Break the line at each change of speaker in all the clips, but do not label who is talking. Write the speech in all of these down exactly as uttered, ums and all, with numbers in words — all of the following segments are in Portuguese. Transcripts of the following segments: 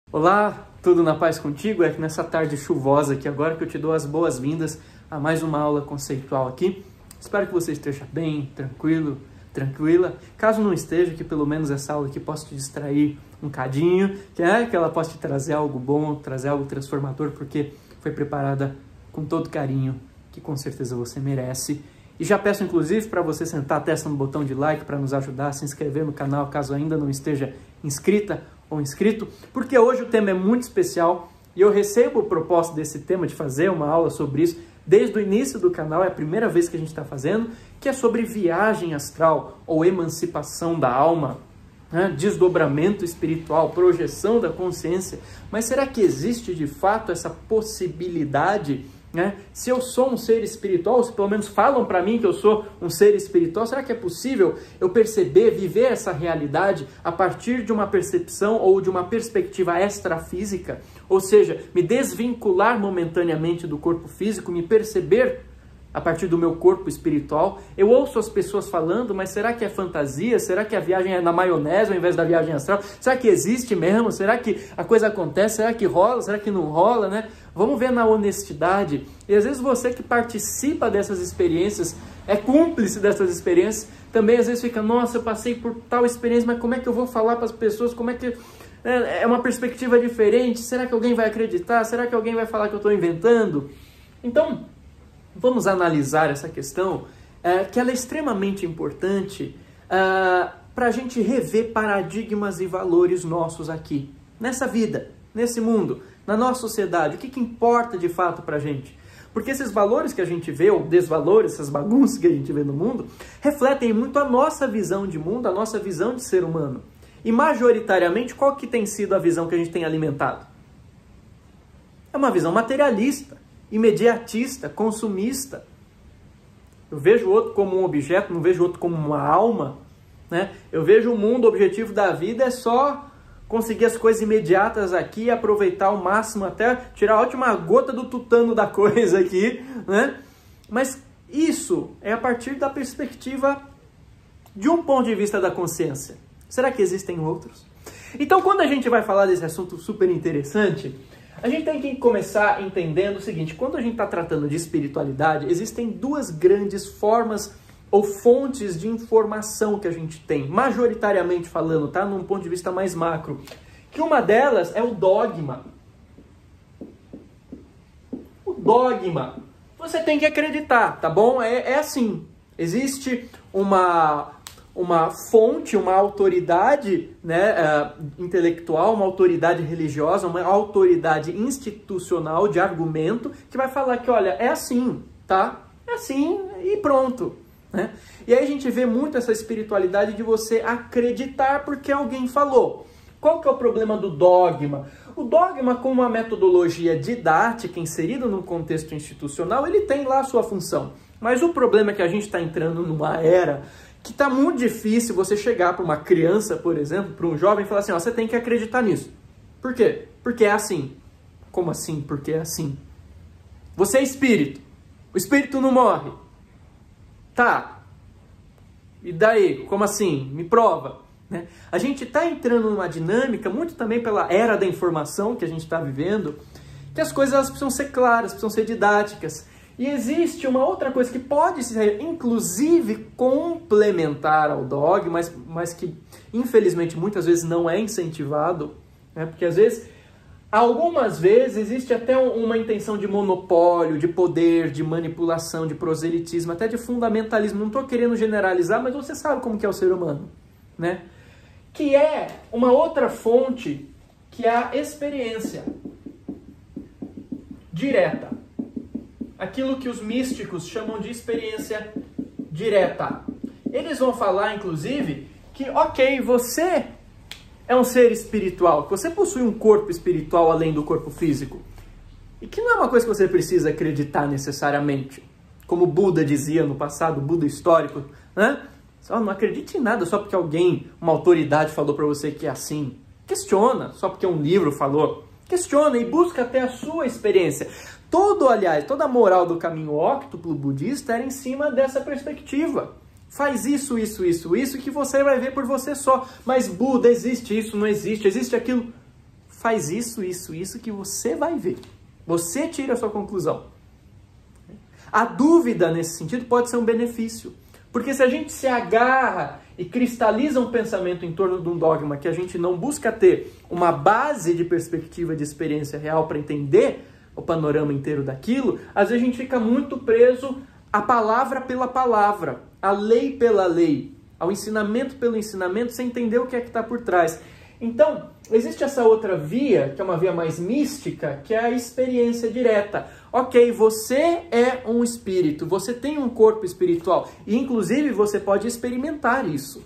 Olá, tudo na paz contigo? É que nessa tarde chuvosa aqui agora que eu te dou as boas-vindas a mais uma aula conceitual aqui. Espero que você esteja bem, tranquilo, tranquila. Caso não esteja, que pelo menos essa aula aqui possa te distrair um cadinho, que é que ela possa te trazer algo bom, trazer algo transformador, porque foi preparada com todo carinho, que com certeza você merece. E já peço inclusive para você sentar a testa no botão de like para nos ajudar a se inscrever no canal, caso ainda não esteja inscrita ou inscrito, porque hoje o tema é muito especial e eu recebo o propósito desse tema de fazer uma aula sobre isso desde o início do canal, é a primeira vez que a gente está fazendo, que é sobre viagem astral ou emancipação da alma, né? Desdobramento espiritual, projeção da consciência. Mas será que existe de fato essa possibilidade? Né? Se eu sou um ser espiritual, se pelo menos falam para mim que eu sou um ser espiritual, será que é possível eu perceber, viver essa realidade a partir de uma percepção ou de uma perspectiva extrafísica? Ou seja, me desvincular momentaneamente do corpo físico, me perceber a partir do meu corpo espiritual? Eu ouço as pessoas falando, mas será que é fantasia? Será que a viagem é na maionese ao invés da viagem astral? Será que existe mesmo? Será que a coisa acontece? Será que rola? Será que não rola, né? Vamos ver na honestidade. E às vezes você que participa dessas experiências, é cúmplice dessas experiências, também às vezes fica, nossa, eu passei por tal experiência, mas como é que eu vou falar para as pessoas? Como é que... É uma perspectiva diferente? Será que alguém vai acreditar? Será que alguém vai falar que eu estou inventando? Então, vamos analisar essa questão, é, que ela é extremamente importante é, para a gente rever paradigmas e valores nossos aqui, nessa vida, nesse mundo, na nossa sociedade. O que, que importa de fato para a gente? Porque esses valores que a gente vê, ou desvalores, essas bagunças que a gente vê no mundo, refletem muito a nossa visão de mundo, a nossa visão de ser humano. E majoritariamente, qual que tem sido a visão que a gente tem alimentado? É uma visão materialista, imediatista, consumista. Eu vejo o outro como um objeto, não vejo o outro como uma alma, né? Eu vejo o mundo, o objetivo da vida é só conseguir as coisas imediatas aqui, aproveitar ao máximo até tirar a última gota do tutano da coisa aqui, né? Mas isso é a partir da perspectiva de um ponto de vista da consciência. Será que existem outros? Então, quando a gente vai falar desse assunto super interessante, a gente tem que começar entendendo o seguinte: quando a gente está tratando de espiritualidade, existem duas grandes formas ou fontes de informação que a gente tem, majoritariamente falando, tá? Num ponto de vista mais macro. Que uma delas é o dogma. O dogma. Você tem que acreditar, tá bom? É, é assim. Existe uma... uma fonte, uma autoridade, né, uh, intelectual, uma autoridade religiosa, uma autoridade institucional de argumento que vai falar que, olha, é assim, tá? É assim e pronto, né? E aí a gente vê muito essa espiritualidade de você acreditar porque alguém falou. Qual que é o problema do dogma? O dogma, como uma metodologia didática inserida num contexto institucional, ele tem lá a sua função. Mas o problema é que a gente está entrando numa era que está muito difícil você chegar para uma criança, por exemplo, para um jovem e falar assim, ó, você tem que acreditar nisso. Por quê? Porque é assim. Como assim? Porque é assim. Você é espírito. O espírito não morre. Tá. E daí? Como assim? Me prova. Né? A gente está entrando numa dinâmica, muito também pela era da informação que a gente está vivendo, que as coisas elas precisam ser claras, precisam ser didáticas. E existe uma outra coisa que pode ser, inclusive, complementar ao dogma, mas, mas que, infelizmente, muitas vezes não é incentivado, né? Porque, às vezes, algumas vezes, existe até uma intenção de monopólio, de poder, de manipulação, de proselitismo, até de fundamentalismo. Não estou querendo generalizar, mas você sabe como que é o ser humano, né? Que é uma outra fonte, que é a experiência direta. Aquilo que os místicos chamam de experiência direta. Eles vão falar, inclusive, que, ok, você é um ser espiritual, que você possui um corpo espiritual além do corpo físico. E que não é uma coisa que você precisa acreditar necessariamente. Como Buda dizia no passado, Buda histórico, né? Só não acredite em nada só porque alguém, uma autoridade falou para você que é assim. Questiona, só porque um livro falou. Questiona e busca até a sua experiência. Todo, aliás, toda a moral do caminho óctuplo budista era em cima dessa perspectiva. Faz isso, isso, isso, isso, que você vai ver por você só. Mas Buda, existe isso, não existe, existe aquilo. faz isso, isso, isso, que você vai ver. Você tira a sua conclusão. A dúvida, nesse sentido, pode ser um benefício. Porque se a gente se agarra e cristaliza um pensamento em torno de um dogma que a gente não busca ter uma base de perspectiva de experiência real para entender o panorama inteiro daquilo, às vezes a gente fica muito preso à palavra pela palavra, à lei pela lei, ao ensinamento pelo ensinamento, sem entender o que é que está por trás. Então, existe essa outra via, que é uma via mais mística, que é a experiência direta. Ok, você é um espírito, você tem um corpo espiritual, e inclusive você pode experimentar isso.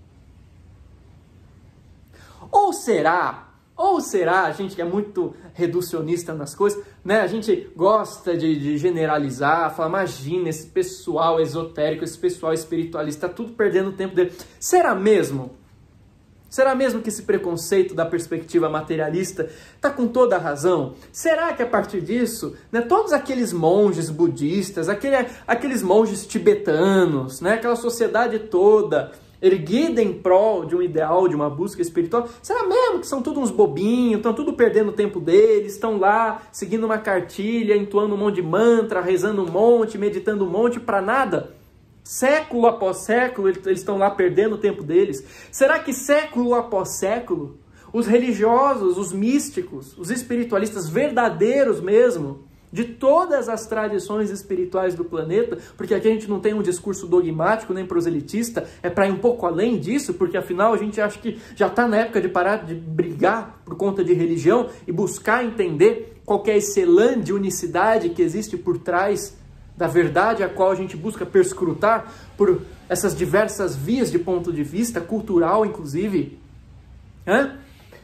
Ou será, ou será, a gente que é muito reducionista nas coisas, né? A gente gosta de, de generalizar, falar, imagina esse pessoal esotérico, esse pessoal espiritualista, tá tudo perdendo o tempo dele. Será mesmo? Será mesmo que esse preconceito da perspectiva materialista está com toda a razão? Será que a partir disso, né, todos aqueles monges budistas, aquele, aqueles monges tibetanos, né, aquela sociedade toda erguida em prol de um ideal, de uma busca espiritual, será mesmo que são todos uns bobinhos, estão tudo perdendo o tempo deles, estão lá seguindo uma cartilha, entoando um monte de mantra, rezando um monte, meditando um monte para nada? Século após século, eles estão lá perdendo o tempo deles. Será que século após século, os religiosos, os místicos, os espiritualistas verdadeiros mesmo, de todas as tradições espirituais do planeta, porque aqui a gente não tem um discurso dogmático nem proselitista, é para ir um pouco além disso, porque afinal a gente acha que já está na época de parar de brigar por conta de religião e buscar entender qual que é esse elan de unicidade que existe por trás da verdade a qual a gente busca perscrutar por essas diversas vias de ponto de vista, cultural inclusive. Hã?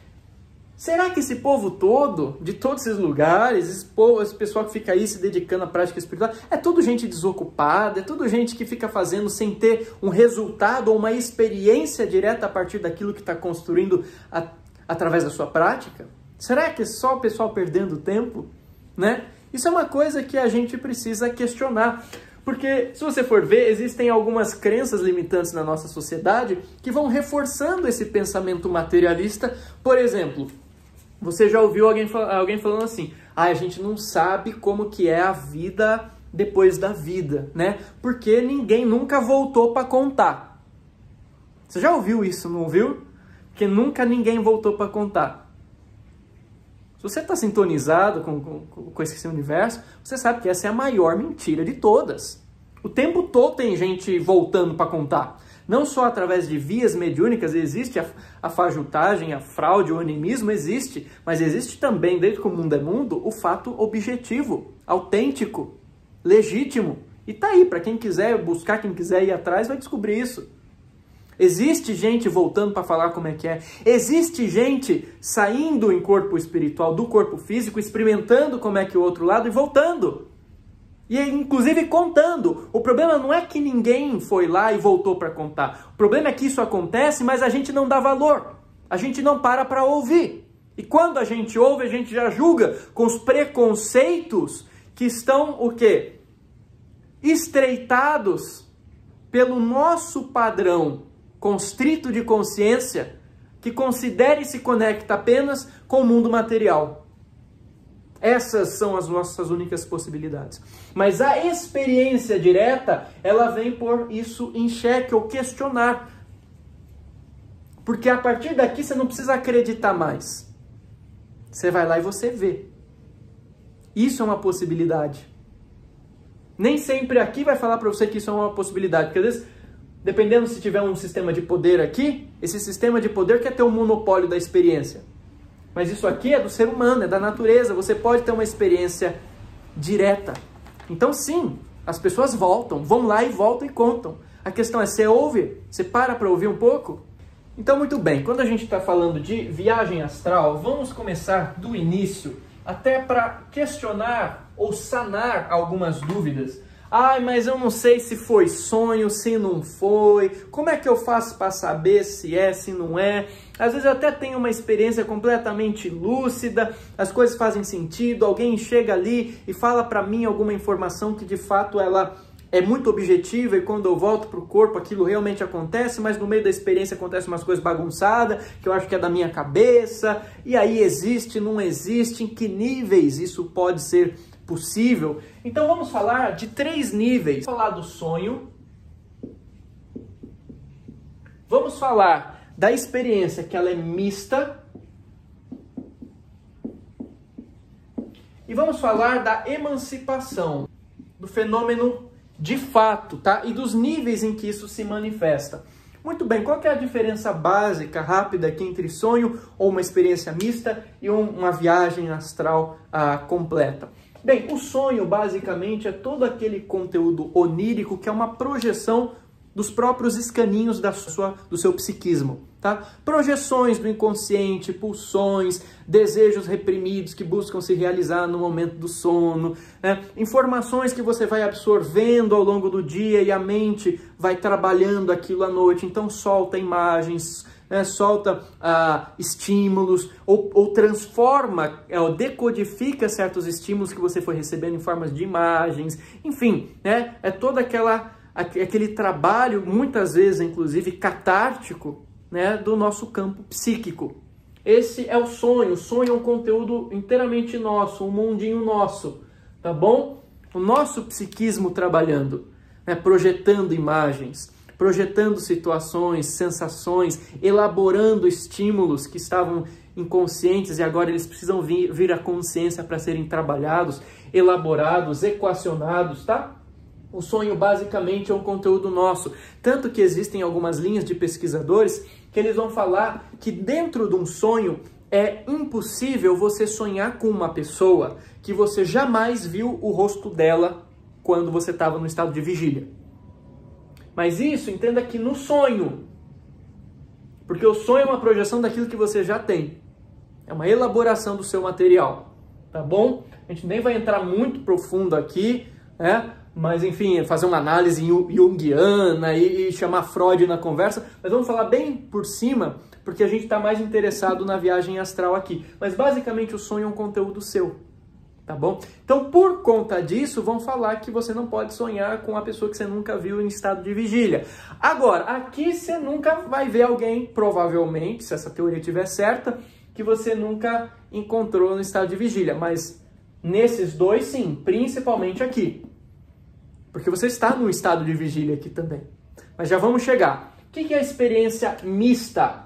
Será que esse povo todo, de todos esses lugares, esse, povo, esse pessoal que fica aí se dedicando à prática espiritual, é tudo gente desocupada, é tudo gente que fica fazendo sem ter um resultado ou uma experiência direta a partir daquilo que está construindo a, através da sua prática? Será que é só o pessoal perdendo tempo? Né? Isso é uma coisa que a gente precisa questionar, porque se você for ver, existem algumas crenças limitantes na nossa sociedade que vão reforçando esse pensamento materialista. Por exemplo, você já ouviu alguém, alguém falando assim, ah, a gente não sabe como que é a vida depois da vida, né? Porque ninguém nunca voltou para contar. Você já ouviu isso, não ouviu? Porque nunca ninguém voltou para contar. Se você está sintonizado com, com, com esse universo, você sabe que essa é a maior mentira de todas. O tempo todo tem gente voltando para contar. Não só através de vias mediúnicas existe a, a fajutagem, a fraude, o animismo existe, mas existe também, desde que o mundo é mundo, o fato objetivo, autêntico, legítimo. E tá aí, para quem quiser buscar, quem quiser ir atrás, vai descobrir isso. Existe gente voltando para falar como é que é. Existe gente saindo em corpo espiritual do corpo físico, experimentando como é que é o outro lado e voltando. E inclusive contando. O problema não é que ninguém foi lá e voltou para contar. O problema é que isso acontece, mas a gente não dá valor. A gente não para para ouvir. E quando a gente ouve, a gente já julga com os preconceitos que estão o quê? Estreitados pelo nosso padrão constrito de consciência, que considera e se conecta apenas com o mundo material. Essas são as nossas únicas possibilidades. Mas a experiência direta, ela vem pôr isso em xeque ou questionar. Porque a partir daqui você não precisa acreditar mais. Você vai lá e você vê. Isso é uma possibilidade. Nem sempre aqui vai falar para você que isso é uma possibilidade, porque às vezes, dependendo se tiver um sistema de poder aqui, esse sistema de poder quer ter um monopólio da experiência. Mas isso aqui é do ser humano, é da natureza. Você pode ter uma experiência direta. Então sim, as pessoas voltam, vão lá e voltam e contam. A questão é, você ouve? Você para para ouvir um pouco? Então muito bem, quando a gente está falando de viagem astral, vamos começar do início, até para questionar ou sanar algumas dúvidas. Ai, mas eu não sei se foi sonho, se não foi. Como é que eu faço para saber se é, se não é? Às vezes eu até tenho uma experiência completamente lúcida, as coisas fazem sentido, alguém chega ali e fala para mim alguma informação que de fato ela é muito objetiva e quando eu volto para o corpo aquilo realmente acontece, mas no meio da experiência acontecem umas coisas bagunçadas, que eu acho que é da minha cabeça, e aí existe, não existe, em que níveis isso pode ser possível? Então vamos falar de três níveis. Vamos falar do sonho, vamos falar da experiência que ela é mista, e vamos falar da emancipação, do fenômeno de fato, tá? E dos níveis em que isso se manifesta. Muito bem, qual que é a diferença básica, rápida aqui entre sonho ou uma experiência mista e um, uma viagem astral ah, completa? Bem, o sonho basicamente é todo aquele conteúdo onírico que é uma projeção dos próprios escaninhos da sua, do seu psiquismo, tá? Projeções do inconsciente, pulsões, desejos reprimidos que buscam se realizar no momento do sono, né? Informações que você vai absorvendo ao longo do dia e a mente vai trabalhando aquilo à noite, então solta imagens, né? Solta ah, estímulos, ou, ou transforma, é, ou decodifica certos estímulos que você foi recebendo em formas de imagens, enfim, né? É toda aquela... aquele trabalho, muitas vezes, inclusive, catártico, né, do nosso campo psíquico. Esse é o sonho. O sonho é um conteúdo inteiramente nosso, um mundinho nosso, tá bom? O nosso psiquismo trabalhando, né, projetando imagens, projetando situações, sensações, elaborando estímulos que estavam inconscientes e agora eles precisam vir, vir à consciência para serem trabalhados, elaborados, equacionados, tá? O sonho basicamente é um conteúdo nosso, tanto que existem algumas linhas de pesquisadores que eles vão falar que dentro de um sonho é impossível você sonhar com uma pessoa que você jamais viu o rosto dela quando você estava no estado de vigília. Mas isso, entenda que no sonho, porque o sonho é uma projeção daquilo que você já tem, é uma elaboração do seu material, tá bom? A gente nem vai entrar muito profundo aqui, né? Mas, enfim, fazer uma análise junguiana e, e chamar Freud na conversa. Mas vamos falar bem por cima, porque a gente está mais interessado na viagem astral aqui. Mas, basicamente, o sonho é um conteúdo seu, tá bom? Então, por conta disso, vão falar que você não pode sonhar com uma pessoa que você nunca viu em estado de vigília. Agora, aqui você nunca vai ver alguém, provavelmente, se essa teoria estiver certa, que você nunca encontrou no estado de vigília. Mas, nesses dois, sim, principalmente aqui. Porque você está no estado de vigília aqui também. Mas já vamos chegar. O que é a experiência mista?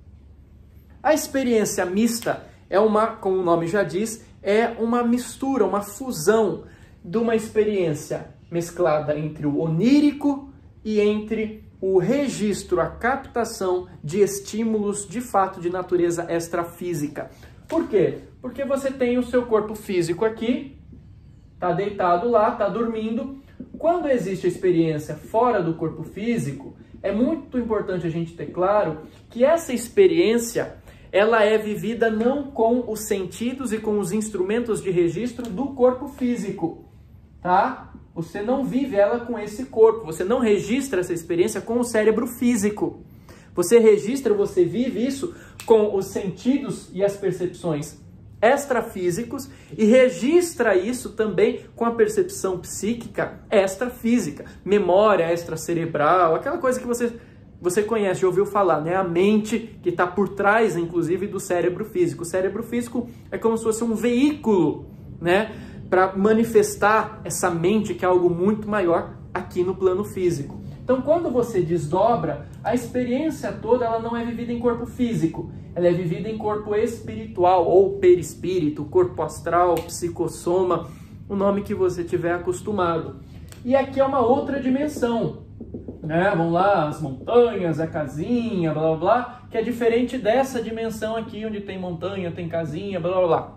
A experiência mista é uma, como o nome já diz, é uma mistura, uma fusão de uma experiência mesclada entre o onírico e entre o registro, a captação de estímulos de fato de natureza extrafísica. Por quê? Porque você tem o seu corpo físico aqui, está deitado lá, está dormindo. Quando existe a experiência fora do corpo físico, é muito importante a gente ter claro que essa experiência ela é vivida não com os sentidos e com os instrumentos de registro do corpo físico, tá? Você não vive ela com esse corpo, você não registra essa experiência com o cérebro físico. Você registra, você vive isso com os sentidos e as percepções extrafísicos e registra isso também com a percepção psíquica extrafísica, memória extracerebral, aquela coisa que você, você conhece, já ouviu falar, né? A mente que está por trás, inclusive, do cérebro físico. O cérebro físico é como se fosse um veículo, né? Para manifestar essa mente que é algo muito maior aqui no plano físico. Então, quando você desdobra, a experiência toda ela não é vivida em corpo físico, ela é vivida em corpo espiritual, ou perispírito, corpo astral, psicossoma, o nome que você tiver acostumado. E aqui é uma outra dimensão, né? Vamos lá, as montanhas, a casinha, blá blá blá, que é diferente dessa dimensão aqui, onde tem montanha, tem casinha, blá blá blá.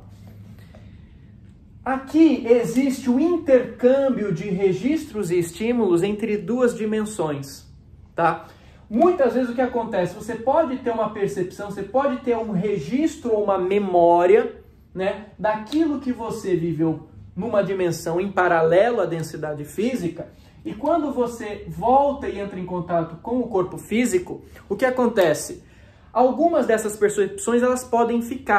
Aqui existe o intercâmbio de registros e estímulos entre duas dimensões, tá? Muitas vezes o que acontece, você pode ter uma percepção, você pode ter um registro ou uma memória, né, daquilo que você viveu numa dimensão em paralelo à densidade física, e quando você volta e entra em contato com o corpo físico, o que acontece? Algumas dessas percepções elas podem ficar.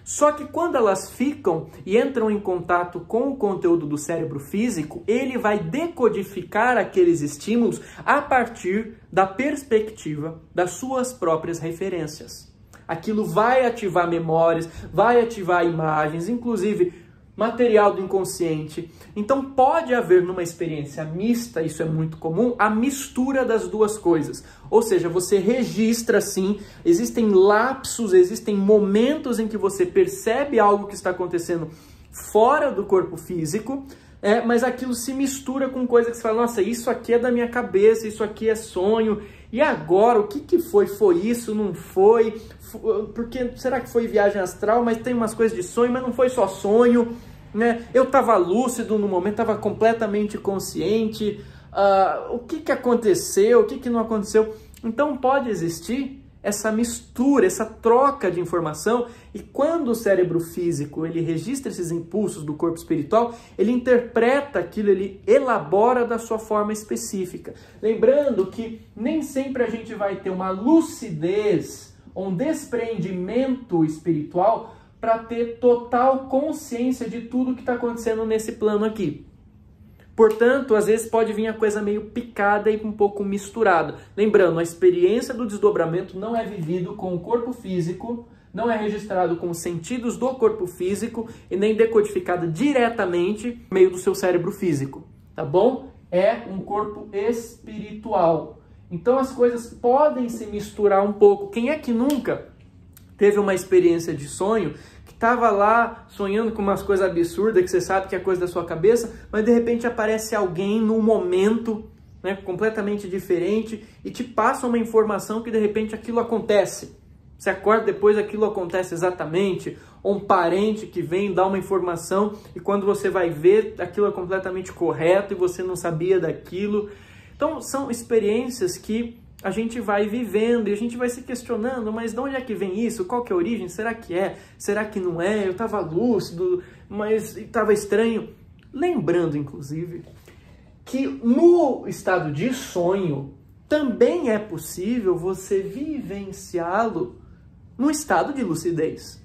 Só que quando elas ficam e entram em contato com o conteúdo do cérebro físico, ele vai decodificar aqueles estímulos a partir da perspectiva das suas próprias referências. Aquilo vai ativar memórias, vai ativar imagens, inclusive material do inconsciente. Então pode haver numa experiência mista, isso é muito comum, a mistura das duas coisas. Ou seja, você registra sim, existem lapsos, existem momentos em que você percebe algo que está acontecendo fora do corpo físico, é, mas aquilo se mistura com coisa que você fala, nossa, isso aqui é da minha cabeça, isso aqui é sonho, e agora, o que que foi? Foi isso? Não foi? Porque será que foi viagem astral? Mas tem umas coisas de sonho, mas não foi só sonho, né? Eu estava lúcido no momento, estava completamente consciente. Uh, o que que aconteceu? O que que não aconteceu? Então pode existir essa mistura, essa troca de informação, e quando o cérebro físico ele registra esses impulsos do corpo espiritual, ele interpreta aquilo, ele elabora da sua forma específica. Lembrando que nem sempre a gente vai ter uma lucidez, um desprendimento espiritual para ter total consciência de tudo que está acontecendo nesse plano aqui. Portanto, às vezes pode vir a coisa meio picada e um pouco misturada. Lembrando, a experiência do desdobramento não é vivido com o corpo físico, não é registrado com os sentidos do corpo físico e nem decodificado diretamente no meio do seu cérebro físico, tá bom? É um corpo espiritual. Então as coisas podem se misturar um pouco. Quem é que nunca teve uma experiência de sonho que estava lá sonhando com umas coisas absurdas que você sabe que é coisa da sua cabeça, mas de repente aparece alguém num momento, né, completamente diferente e te passa uma informação que de repente aquilo acontece. Você acorda depois, aquilo acontece exatamente, ou um parente que vem dar uma informação e quando você vai ver, aquilo é completamente correto e você não sabia daquilo. Então são experiências que a gente vai vivendo e a gente vai se questionando, mas de onde é que vem isso? Qual que é a origem? Será que é? Será que não é? Eu estava lúcido, mas estava estranho. Lembrando, inclusive, que no estado de sonho também é possível você vivenciá-lo no estado de lucidez.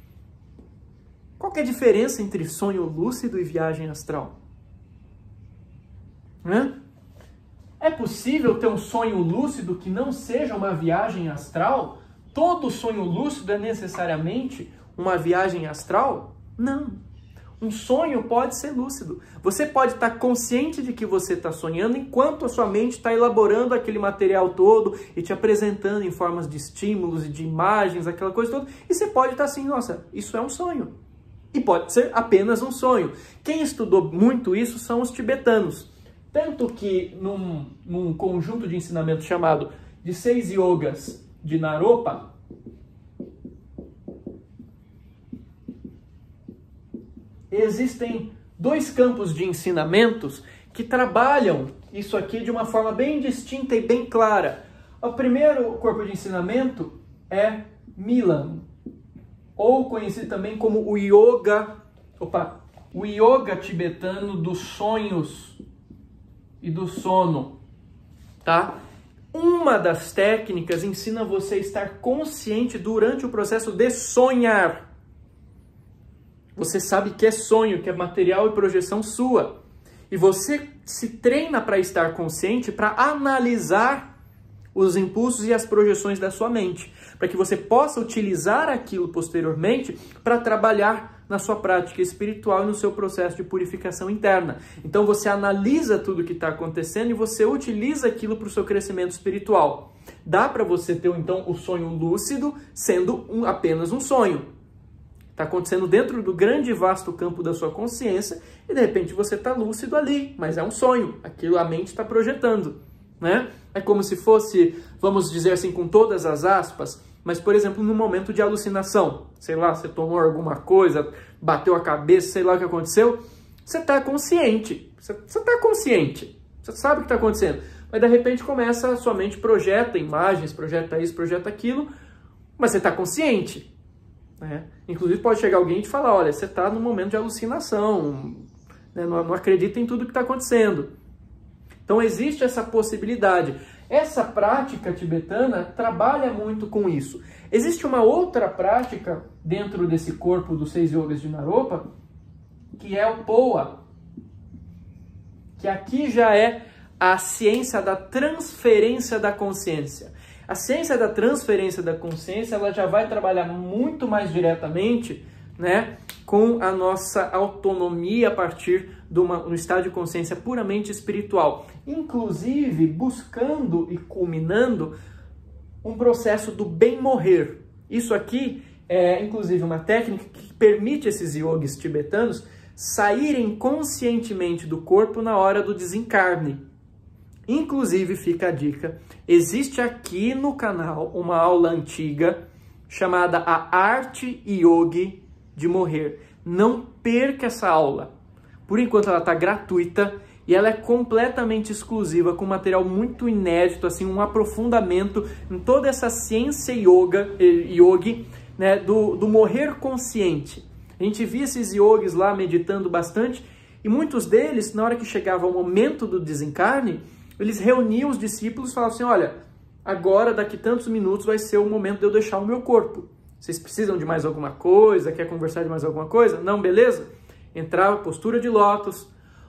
Qual que é a diferença entre sonho lúcido e viagem astral? Hã? É possível ter um sonho lúcido que não seja uma viagem astral? Todo sonho lúcido é necessariamente uma viagem astral? Não. Um sonho pode ser lúcido. Você pode estar consciente de que você está sonhando enquanto a sua mente está elaborando aquele material todo e te apresentando em formas de estímulos e de imagens, aquela coisa toda. E você pode estar assim, nossa, isso é um sonho. E pode ser apenas um sonho. Quem estudou muito isso são os tibetanos. Tanto que num, num conjunto de ensinamento chamado de seis yogas de Naropa, existem dois campos de ensinamentos que trabalham isso aqui de uma forma bem distinta e bem clara. O primeiro corpo de ensinamento é Milan, ou conhecido também como o yoga, opa, o yoga tibetano dos sonhos e do sono, tá? Uma das técnicas ensina você a estar consciente durante o processo de sonhar. Você sabe que é sonho, que é material e projeção sua. E você se treina para estar consciente, para analisar os impulsos e as projeções da sua mente, para que você possa utilizar aquilo posteriormente para trabalhar na sua prática espiritual e no seu processo de purificação interna. Então você analisa tudo o que está acontecendo e você utiliza aquilo para o seu crescimento espiritual. Dá para você ter então o sonho lúcido sendo um, apenas um sonho. Está acontecendo dentro do grande e vasto campo da sua consciência e de repente você está lúcido ali, mas é um sonho, aquilo a mente está projetando, né? É como se fosse, vamos dizer assim com todas as aspas, mas por exemplo no momento de alucinação, sei lá, você tomou alguma coisa, bateu a cabeça, sei lá o que aconteceu, você está consciente, você está consciente, você sabe o que está acontecendo, mas de repente começa, a sua mente projeta imagens, projeta isso, projeta aquilo, mas você está consciente. É. Inclusive pode chegar alguém e te falar, olha, você está num momento de alucinação, né? não, não acredita em tudo que está acontecendo. Então existe essa possibilidade. Essa prática tibetana trabalha muito com isso. Existe uma outra prática dentro desse corpo dos seis yogas de Naropa, que é o Poa, que aqui já é a ciência da transferência da consciência. A ciência da transferência da consciência, ela já vai trabalhar muito mais diretamente, né, com a nossa autonomia a partir de uma, um estado de consciência puramente espiritual, inclusive buscando e culminando um processo do bem morrer. Isso aqui é inclusive uma técnica que permite esses yogis tibetanos saírem conscientemente do corpo na hora do desencarne. Inclusive, fica a dica, existe aqui no canal uma aula antiga chamada A Arte Yogi de Morrer. Não perca essa aula. Por enquanto ela está gratuita e ela é completamente exclusiva, com material muito inédito, assim, um aprofundamento em toda essa ciência yoga, yogi, né, do, do morrer consciente. A gente via esses yogis lá meditando bastante e muitos deles, na hora que chegava o momento do desencarne, eles reuniam os discípulos e falavam assim, olha, agora daqui tantos minutos vai ser o momento de eu deixar o meu corpo. Vocês precisam de mais alguma coisa? Quer conversar de mais alguma coisa? Não, beleza? Entrava, postura de lótus,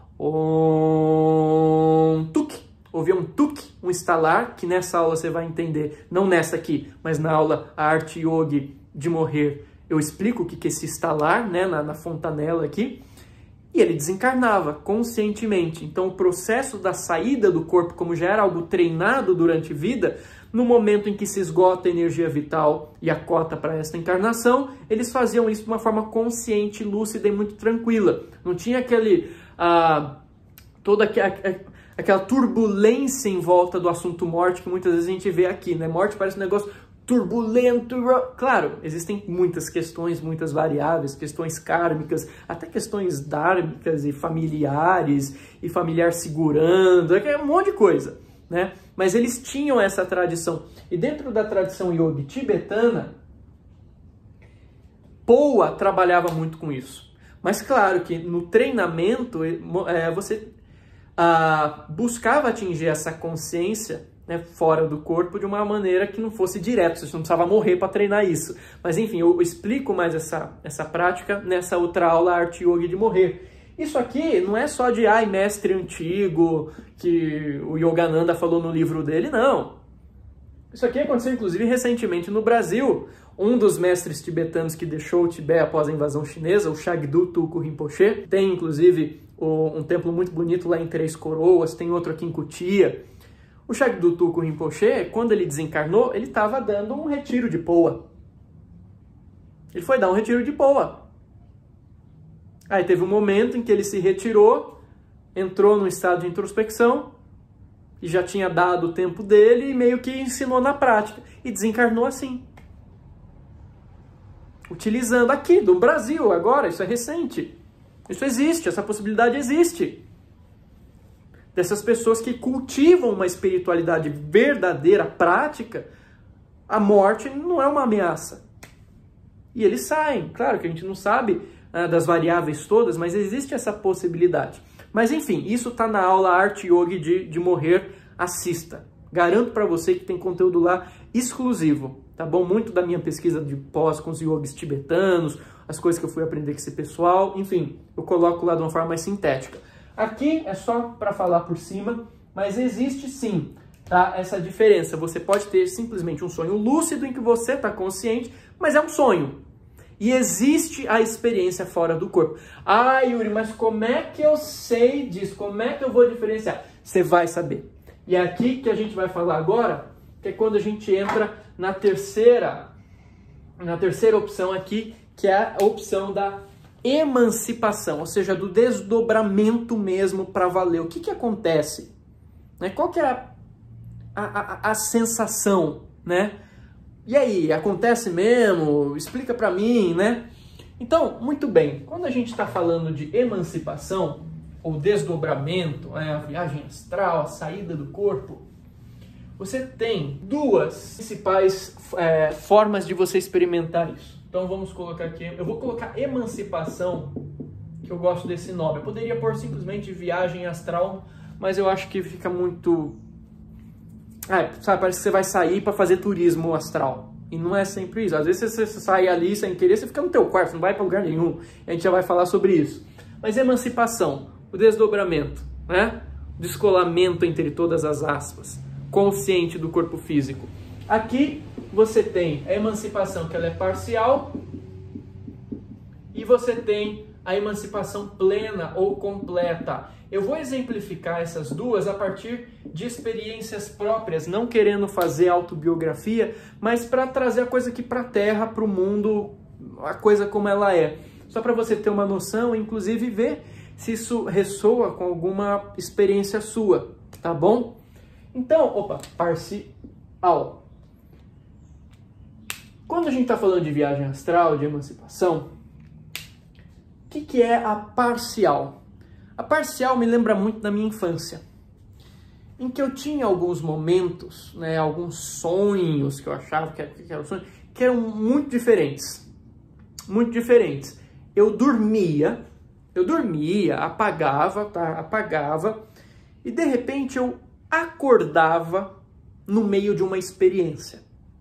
um tuk, ouvia um tuk, um estalar, que nessa aula você vai entender, não nessa aqui, mas na aula A Arte Yogi de Morrer, eu explico o que é esse estalar, né, na, na fontanela aqui, e ele desencarnava conscientemente. Então o processo da saída do corpo, como já era algo treinado durante a vida, no momento em que se esgota a energia vital e a cota para esta encarnação, eles faziam isso de uma forma consciente, lúcida e muito tranquila. Não tinha aquele, ah, toda aquela, aquela turbulência em volta do assunto morte que muitas vezes a gente vê aqui, né? Morte parece um negócio turbulento. Claro, existem muitas questões, muitas variáveis, questões kármicas, até questões dármicas e familiares, e familiar segurando, é um monte de coisa, né? Mas eles tinham essa tradição. E dentro da tradição yogi tibetana, Poa trabalhava muito com isso. Mas claro que no treinamento é, você ah, buscava atingir essa consciência, né, fora do corpo de uma maneira que não fosse direto, você não precisava morrer para treinar isso. Mas enfim, eu explico mais essa, essa prática nessa outra aula Arte Yogi de Morrer. Isso aqui não é só de, ai, mestre antigo, que o Yogananda falou no livro dele, não. Isso aqui aconteceu, inclusive, recentemente no Brasil. Um dos mestres tibetanos que deixou o Tibete após a invasão chinesa, o Shagdu Tulku Rinpoche, tem, inclusive, um templo muito bonito lá em Três Coroas, tem outro aqui em Cotia. O Shagdu Tulku Rinpoche, quando ele desencarnou, ele estava dando um retiro de Poa. Ele foi dar um retiro de Poa. Aí teve um momento em que ele se retirou, entrou num estado de introspecção, e já tinha dado o tempo dele, e meio que ensinou na prática, e desencarnou assim. Utilizando aqui, do Brasil, agora, isso é recente. Isso existe, essa possibilidade existe. Dessas pessoas que cultivam uma espiritualidade verdadeira, prática, a morte não é uma ameaça. E eles saem. Claro que a gente não sabe uh, das variáveis todas, mas existe essa possibilidade. Mas enfim, isso está na aula Arte Yogi de, de Morrer, assista. Garanto para você que tem conteúdo lá exclusivo, tá bom? Muito da minha pesquisa de pós com os yogis tibetanos, as coisas que eu fui aprender com esse pessoal, enfim, eu coloco lá de uma forma mais sintética. Aqui é só para falar por cima, mas existe sim, tá? Essa diferença. Você pode ter simplesmente um sonho lúcido em que você está consciente, mas é um sonho. E existe a experiência fora do corpo. Ah, Yuri, mas como é que eu sei disso? Como é que eu vou diferenciar? Você vai saber. E é aqui que a gente vai falar agora, que é quando a gente entra na terceira, na terceira opção aqui, que é a opção da emancipação, ou seja, do desdobramento mesmo para valer. O que que acontece? Né? Qual que é a, a, a, a sensação, né? E aí, acontece mesmo? Explica para mim, né? Então, muito bem, quando a gente está falando de emancipação, ou desdobramento, né, a viagem astral, a saída do corpo, você tem duas principais é, formas de você experimentar isso. Então vamos colocar aqui, eu vou colocar emancipação, que eu gosto desse nome. Eu poderia pôr simplesmente viagem astral, mas eu acho que fica muito ah, sabe, parece que você vai sair para fazer turismo astral. E não é sempre isso. Às vezes você sai ali sem querer, você fica no teu quarto, não vai para lugar nenhum. A gente já vai falar sobre isso. Mas emancipação, o desdobramento, né? O descolamento entre todas as aspas, consciente do corpo físico. Aqui você tem a emancipação que ela é parcial e você tem a emancipação plena ou completa. Eu vou exemplificar essas duas a partir de experiências próprias, não querendo fazer autobiografia, mas para trazer a coisa aqui para a Terra, para o mundo, a coisa como ela é. Só para você ter uma noção, inclusive ver se isso ressoa com alguma experiência sua, tá bom? Então, opa, parcial. Quando a gente está falando de viagem astral, de emancipação, o que, que é a parcial? A parcial me lembra muito da minha infância, em que eu tinha alguns momentos, né, alguns sonhos que eu achava que eram sonhos, que eram muito diferentes. Muito diferentes. Eu dormia, eu dormia, apagava, tá? Apagava, e de repente eu acordava no meio de uma experiência.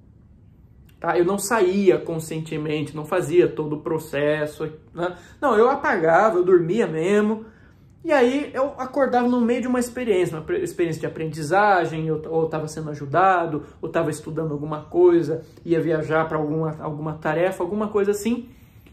Tá? Eu não saía conscientemente, não fazia todo o processo, né? Não, eu apagava, eu dormia mesmo. E aí eu acordava no meio de uma experiência, uma experiência de aprendizagem, eu, ou estava sendo ajudado, ou estava estudando alguma coisa, ia viajar para alguma, alguma tarefa, alguma coisa assim.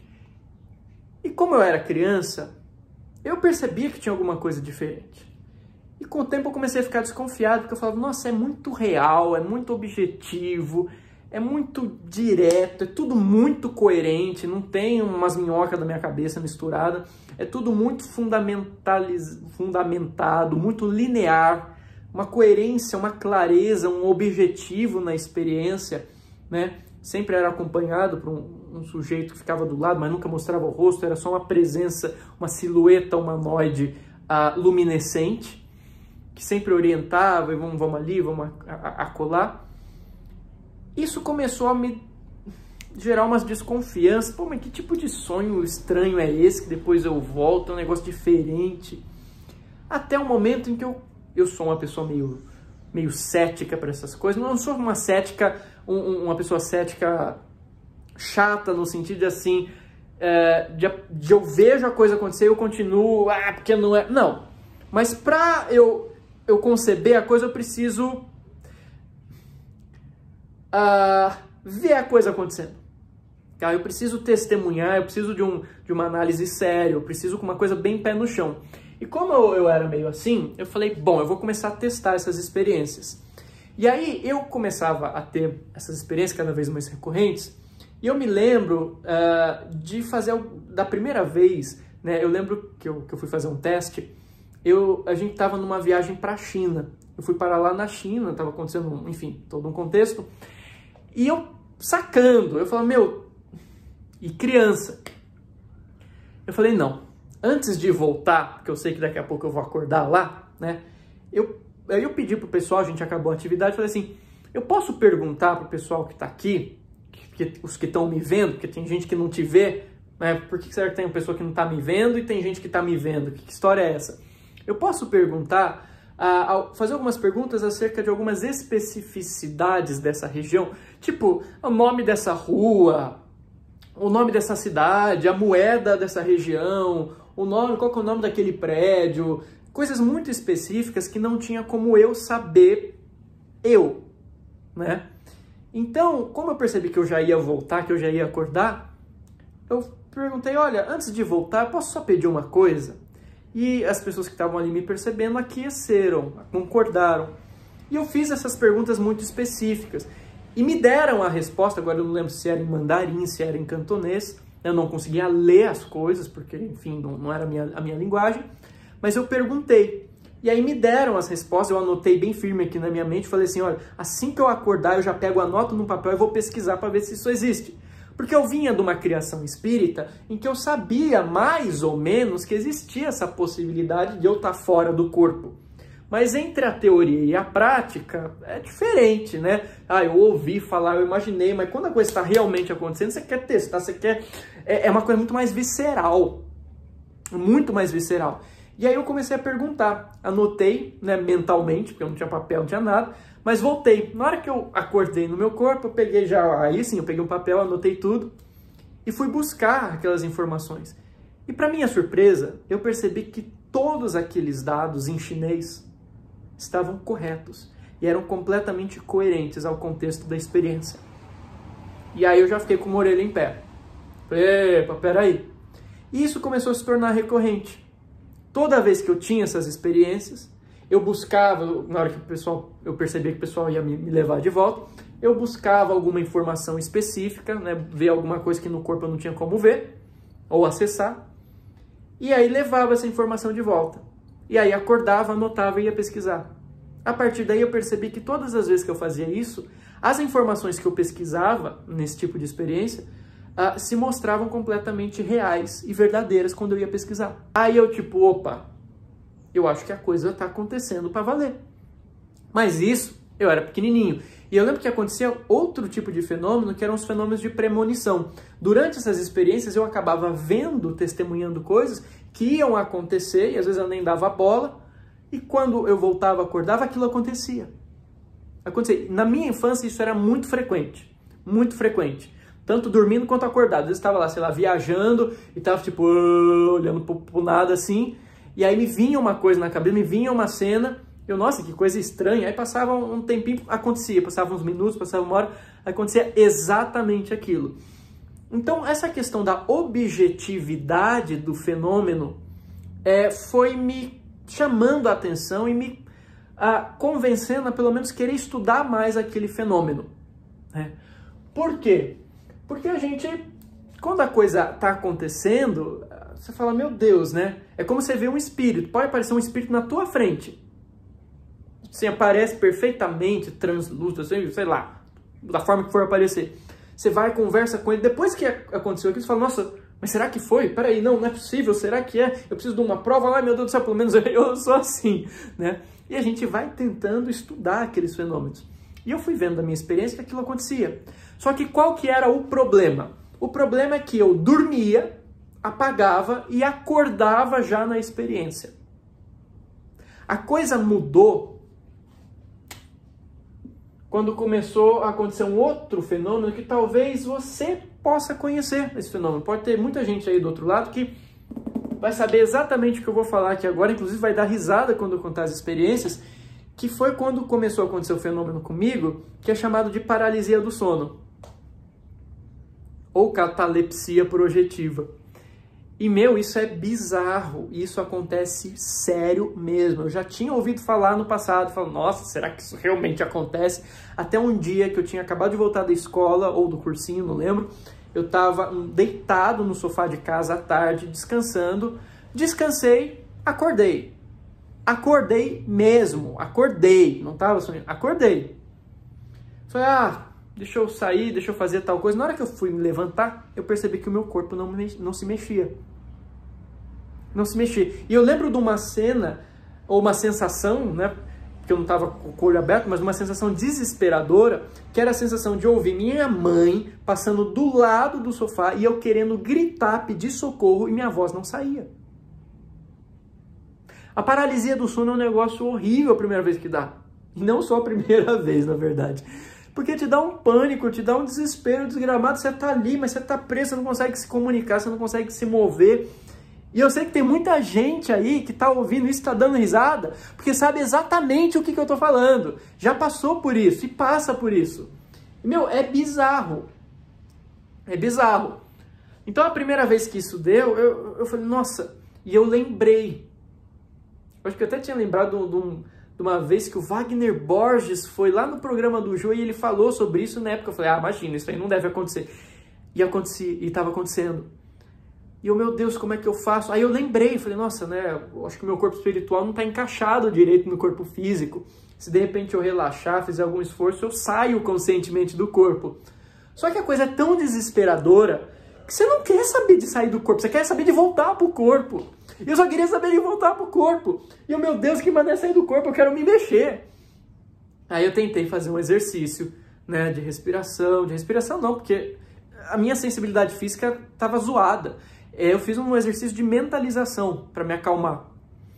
E como eu era criança, eu percebia que tinha alguma coisa diferente. E com o tempo eu comecei a ficar desconfiado, porque eu falava, nossa, é muito real, é muito objetivo, é muito direto, é tudo muito coerente, não tem umas minhocas da minha cabeça misturada, é tudo muito fundamentaliz... fundamentado, muito linear, uma coerência, uma clareza, um objetivo na experiência, né? Sempre era acompanhado por um, um sujeito que ficava do lado, mas nunca mostrava o rosto, era só uma presença, uma silhueta humanoide uh, luminescente, que sempre orientava, e vamos, vamos ali, vamos acolá. Isso começou a me gerar umas desconfianças. Pô, mas que tipo de sonho estranho é esse? Que depois eu volto, é um negócio diferente. Até o momento em que eu, eu sou uma pessoa meio, meio cética para essas coisas. Não sou uma cética, um, uma pessoa cética chata, no sentido de assim, é, de, de eu vejo a coisa acontecer e eu continuo, ah, porque não é... Não, mas para eu, eu conceber a coisa, eu preciso... Uh, ver a coisa acontecendo. Tá? Eu preciso testemunhar, eu preciso de, um, de uma análise séria, eu preciso com uma coisa bem pé no chão. E como eu, eu era meio assim, eu falei, bom, eu vou começar a testar essas experiências. E aí eu começava a ter essas experiências cada vez mais recorrentes, e eu me lembro uh, de fazer, da primeira vez, né, eu lembro que eu, que eu fui fazer um teste, eu, a gente estava numa viagem para a China. Eu fui parar lá na China, estava acontecendo, enfim, todo um contexto. E eu sacando, eu falei, meu, e criança. Eu falei, não, antes de voltar, porque eu sei que daqui a pouco eu vou acordar lá, né? Eu, aí eu pedi pro pessoal, a gente acabou a atividade, falei assim, eu posso perguntar pro pessoal que tá aqui, que, que, os que estão me vendo, porque tem gente que não te vê, né? Por que será que tem uma pessoa que não tá me vendo e tem gente que tá me vendo? Que, que história é essa? Eu posso perguntar... Uh, fazer algumas perguntas acerca de algumas especificidades dessa região, tipo o nome dessa rua, o nome dessa cidade, a moeda dessa região, o nome, qual que é o nome daquele prédio, coisas muito específicas que não tinha como eu saber eu, né? Então, como eu percebi que eu já ia voltar, que eu já ia acordar, eu perguntei, olha, antes de voltar, posso só pedir uma coisa? E as pessoas que estavam ali me percebendo aqueceram, concordaram. E eu fiz essas perguntas muito específicas. E me deram a resposta, agora eu não lembro se era em mandarim, se era em cantonês. Eu não conseguia ler as coisas, porque, enfim, não, não era a minha, a minha linguagem. Mas eu perguntei. E aí me deram as respostas, eu anotei bem firme aqui na minha mente. Falei assim, olha, assim que eu acordar, eu já pego a nota no papel e vou pesquisar para ver se isso existe. Porque eu vinha de uma criação espírita em que eu sabia mais ou menos que existia essa possibilidade de eu estar fora do corpo. Mas entre a teoria e a prática é diferente, né? Ah, eu ouvi falar, eu imaginei, mas quando a coisa está realmente acontecendo, você quer testar, você quer... É, é uma coisa muito mais visceral. Muito mais visceral. E aí eu comecei a perguntar. Anotei, né, mentalmente, porque eu não tinha papel, não tinha nada, Mas voltei. Na hora que eu acordei no meu corpo, eu peguei já, aí sim, eu peguei um papel, anotei tudo e fui buscar aquelas informações. E para minha surpresa, eu percebi que todos aqueles dados em chinês estavam corretos e eram completamente coerentes ao contexto da experiência. E aí eu já fiquei com uma orelha em pé. Falei, epa, peraí. E isso começou a se tornar recorrente. Toda vez que eu tinha essas experiências, eu buscava, na hora que o pessoal, eu percebia que o pessoal ia me, me levar de volta, eu buscava alguma informação específica, né, ver alguma coisa que no corpo eu não tinha como ver, ou acessar, e aí levava essa informação de volta. E aí acordava, anotava e ia pesquisar. A partir daí eu percebi que todas as vezes que eu fazia isso, as informações que eu pesquisava nesse tipo de experiência uh, se mostravam completamente reais e verdadeiras quando eu ia pesquisar. Aí eu tipo, opa, eu acho que a coisa está acontecendo para valer. Mas isso, eu era pequenininho. E eu lembro que acontecia outro tipo de fenômeno, que eram os fenômenos de premonição. Durante essas experiências, eu acabava vendo, testemunhando coisas que iam acontecer, e às vezes eu nem dava bola, e quando eu voltava, acordava, aquilo acontecia. acontecia. Na minha infância, isso era muito frequente. Muito frequente. Tanto dormindo quanto acordado. Às vezes estava lá, sei lá, viajando, e estava tipo, olhando pro, pro nada assim, e aí me vinha uma coisa na cabeça, me vinha uma cena, eu, nossa, que coisa estranha. Aí passava um tempinho, acontecia, passava uns minutos, passava uma hora, acontecia exatamente aquilo. Então, essa questão da objetividade do fenômeno é, foi me chamando a atenção e me a, convencendo a, pelo menos, querer estudar mais aquele fenômeno. Né? Por quê? Porque a gente, quando a coisa está acontecendo, você fala, meu Deus, né? É como você vê um espírito. Pode aparecer um espírito na tua frente. Assim, aparece perfeitamente, translúcido, assim, sei lá, da forma que for aparecer. Você vai, conversa com ele. Depois que aconteceu aquilo, você fala, nossa, mas será que foi? Peraí, não, não é possível. Será que é? Eu preciso de uma prova. Ai, meu Deus do céu, pelo menos eu sou assim, né? E a gente vai tentando estudar aqueles fenômenos. E eu fui vendo da minha experiência que aquilo acontecia. Só que qual que era o problema? O problema é que eu dormia, apagava e acordava já na experiência. A coisa mudou quando começou a acontecer um outro fenômeno que talvez você possa conhecer esse fenômeno. Pode ter muita gente aí do outro lado que vai saber exatamente o que eu vou falar aqui agora, inclusive vai dar risada quando eu contar as experiências, que foi quando começou a acontecer o fenômeno comigo, que é chamado de paralisia do sono, ou catalepsia projetiva. E, meu, isso é bizarro, isso acontece sério mesmo. Eu já tinha ouvido falar no passado, falando, nossa, será que isso realmente acontece? Até um dia que eu tinha acabado de voltar da escola, ou do cursinho, não lembro, eu estava deitado no sofá de casa à tarde, descansando, descansei, acordei. Acordei mesmo, acordei, não estava sonhando, acordei. Falei, ah, deixa eu sair, deixa eu fazer tal coisa. Na hora que eu fui me levantar, eu percebi que o meu corpo não, me, não se mexia. Não se mexia. E eu lembro de uma cena, ou uma sensação, né, porque eu não estava com o olho aberto, mas uma sensação desesperadora, que era a sensação de ouvir minha mãe passando do lado do sofá e eu querendo gritar, pedir socorro e minha voz não saía. A paralisia do sono é um negócio horrível a primeira vez que dá. E não só a primeira vez, na verdade. Porque te dá um pânico, te dá um desespero desgramado. Você tá ali, mas você tá preso, você não consegue se comunicar, você não consegue se mover. E eu sei que tem muita gente aí que tá ouvindo isso, tá dando risada, porque sabe exatamente o que, que eu tô falando. Já passou por isso e passa por isso. E, meu, é bizarro. É bizarro. Então, a primeira vez que isso deu, eu, eu falei, nossa, e eu lembrei. Acho que eu até tinha lembrado de, um, de uma vez que o Wagner Borges foi lá no programa do Jô e ele falou sobre isso. Na época eu falei, ah, imagina, isso aí não deve acontecer. E acontecia, e estava acontecendo. E eu, meu Deus, como é que eu faço? Aí eu lembrei, falei, nossa, né, eu acho que o meu corpo espiritual não está encaixado direito no corpo físico. Se de repente eu relaxar, fizer algum esforço, eu saio conscientemente do corpo. Só que a coisa é tão desesperadora que você não quer saber de sair do corpo, você quer saber de voltar pro corpo. E eu só queria saber de voltar pro corpo. E eu, meu Deus, que maneira sair do corpo, eu quero me mexer. Aí eu tentei fazer um exercício, né, de respiração, de respiração não, porque a minha sensibilidade física estava zoada. Eu fiz um exercício de mentalização para me acalmar.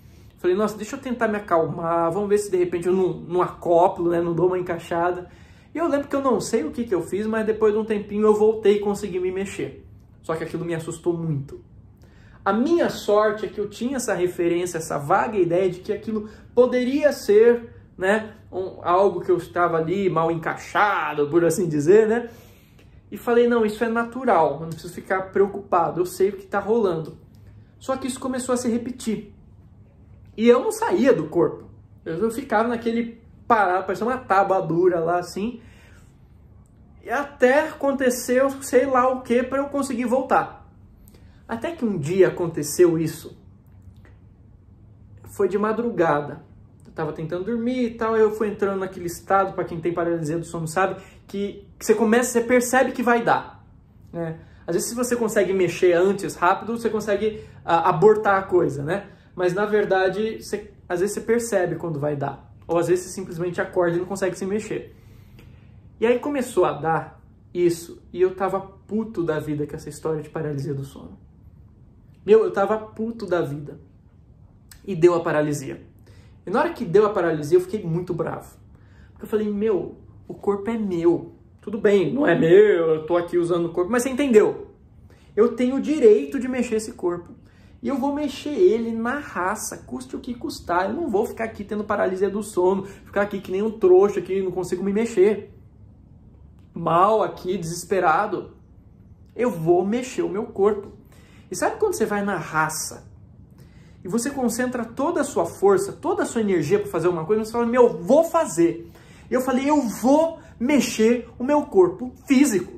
Falei, nossa, deixa eu tentar me acalmar, vamos ver se de repente eu não, não acoplo, né, não dou uma encaixada. E eu lembro que eu não sei o que, que eu fiz, mas depois de um tempinho eu voltei e consegui me mexer. Só que aquilo me assustou muito. A minha sorte é que eu tinha essa referência, essa vaga ideia de que aquilo poderia ser, né, um, algo que eu estava ali mal encaixado, por assim dizer, né? E falei, não, isso é natural, eu não preciso ficar preocupado, eu sei o que está rolando. Só que isso começou a se repetir. E eu não saía do corpo. Eu, eu ficava naquele parado, parecia uma tábua dura lá assim. E até aconteceu, sei lá o que, para eu conseguir voltar. Até que um dia aconteceu isso. Foi de madrugada. Eu estava tentando dormir e tal, eu fui entrando naquele estado, para quem tem paralisia do sono sabe, que, que você começa, você percebe que vai dar, né? Às vezes se você consegue mexer antes, rápido, você consegue uh, abortar a coisa, né? Mas na verdade, você, às vezes você percebe quando vai dar. Ou às vezes você simplesmente acorda e não consegue se mexer. E aí começou a dar isso, e eu tava puto da vida com essa história de paralisia do sono. Meu, eu tava puto da vida. E deu a paralisia. E na hora que deu a paralisia, eu fiquei muito bravo. Porque eu falei, meu, o corpo é meu. Tudo bem, não é meu, eu tô aqui usando o corpo, mas você entendeu. Eu tenho o direito de mexer esse corpo. E eu vou mexer ele na raça, custe o que custar. Eu não vou ficar aqui tendo paralisia do sono, ficar aqui que nem um trouxa, que não consigo me mexer. Mal aqui, desesperado. Eu vou mexer o meu corpo. E sabe quando você vai na raça e você concentra toda a sua força, toda a sua energia para fazer uma coisa, você fala, meu, vou fazer. E eu falei, eu vou mexer o meu corpo físico.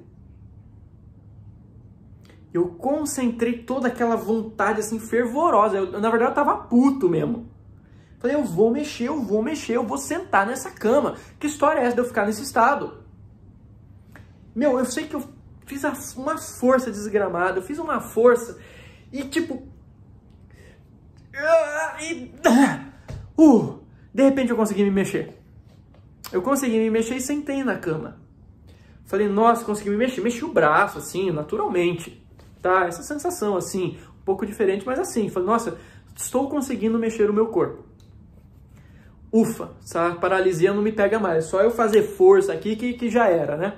Eu concentrei toda aquela vontade assim fervorosa. Eu, na verdade eu tava puto mesmo. Falei, eu vou mexer, eu vou mexer, eu vou sentar nessa cama. Que história é essa de eu ficar nesse estado? Meu, eu sei que eu fiz uma força desgramada, eu fiz uma força e tipo... E, uh, de repente eu consegui me mexer. Eu consegui me mexer e sentei na cama. Falei, nossa, consegui me mexer. Mexi o braço, assim, naturalmente. Tá? Essa sensação, assim, um pouco diferente, mas assim. Falei, nossa, estou conseguindo mexer o meu corpo. Ufa, essa paralisia não me pega mais. É só eu fazer força aqui que, que já era, né?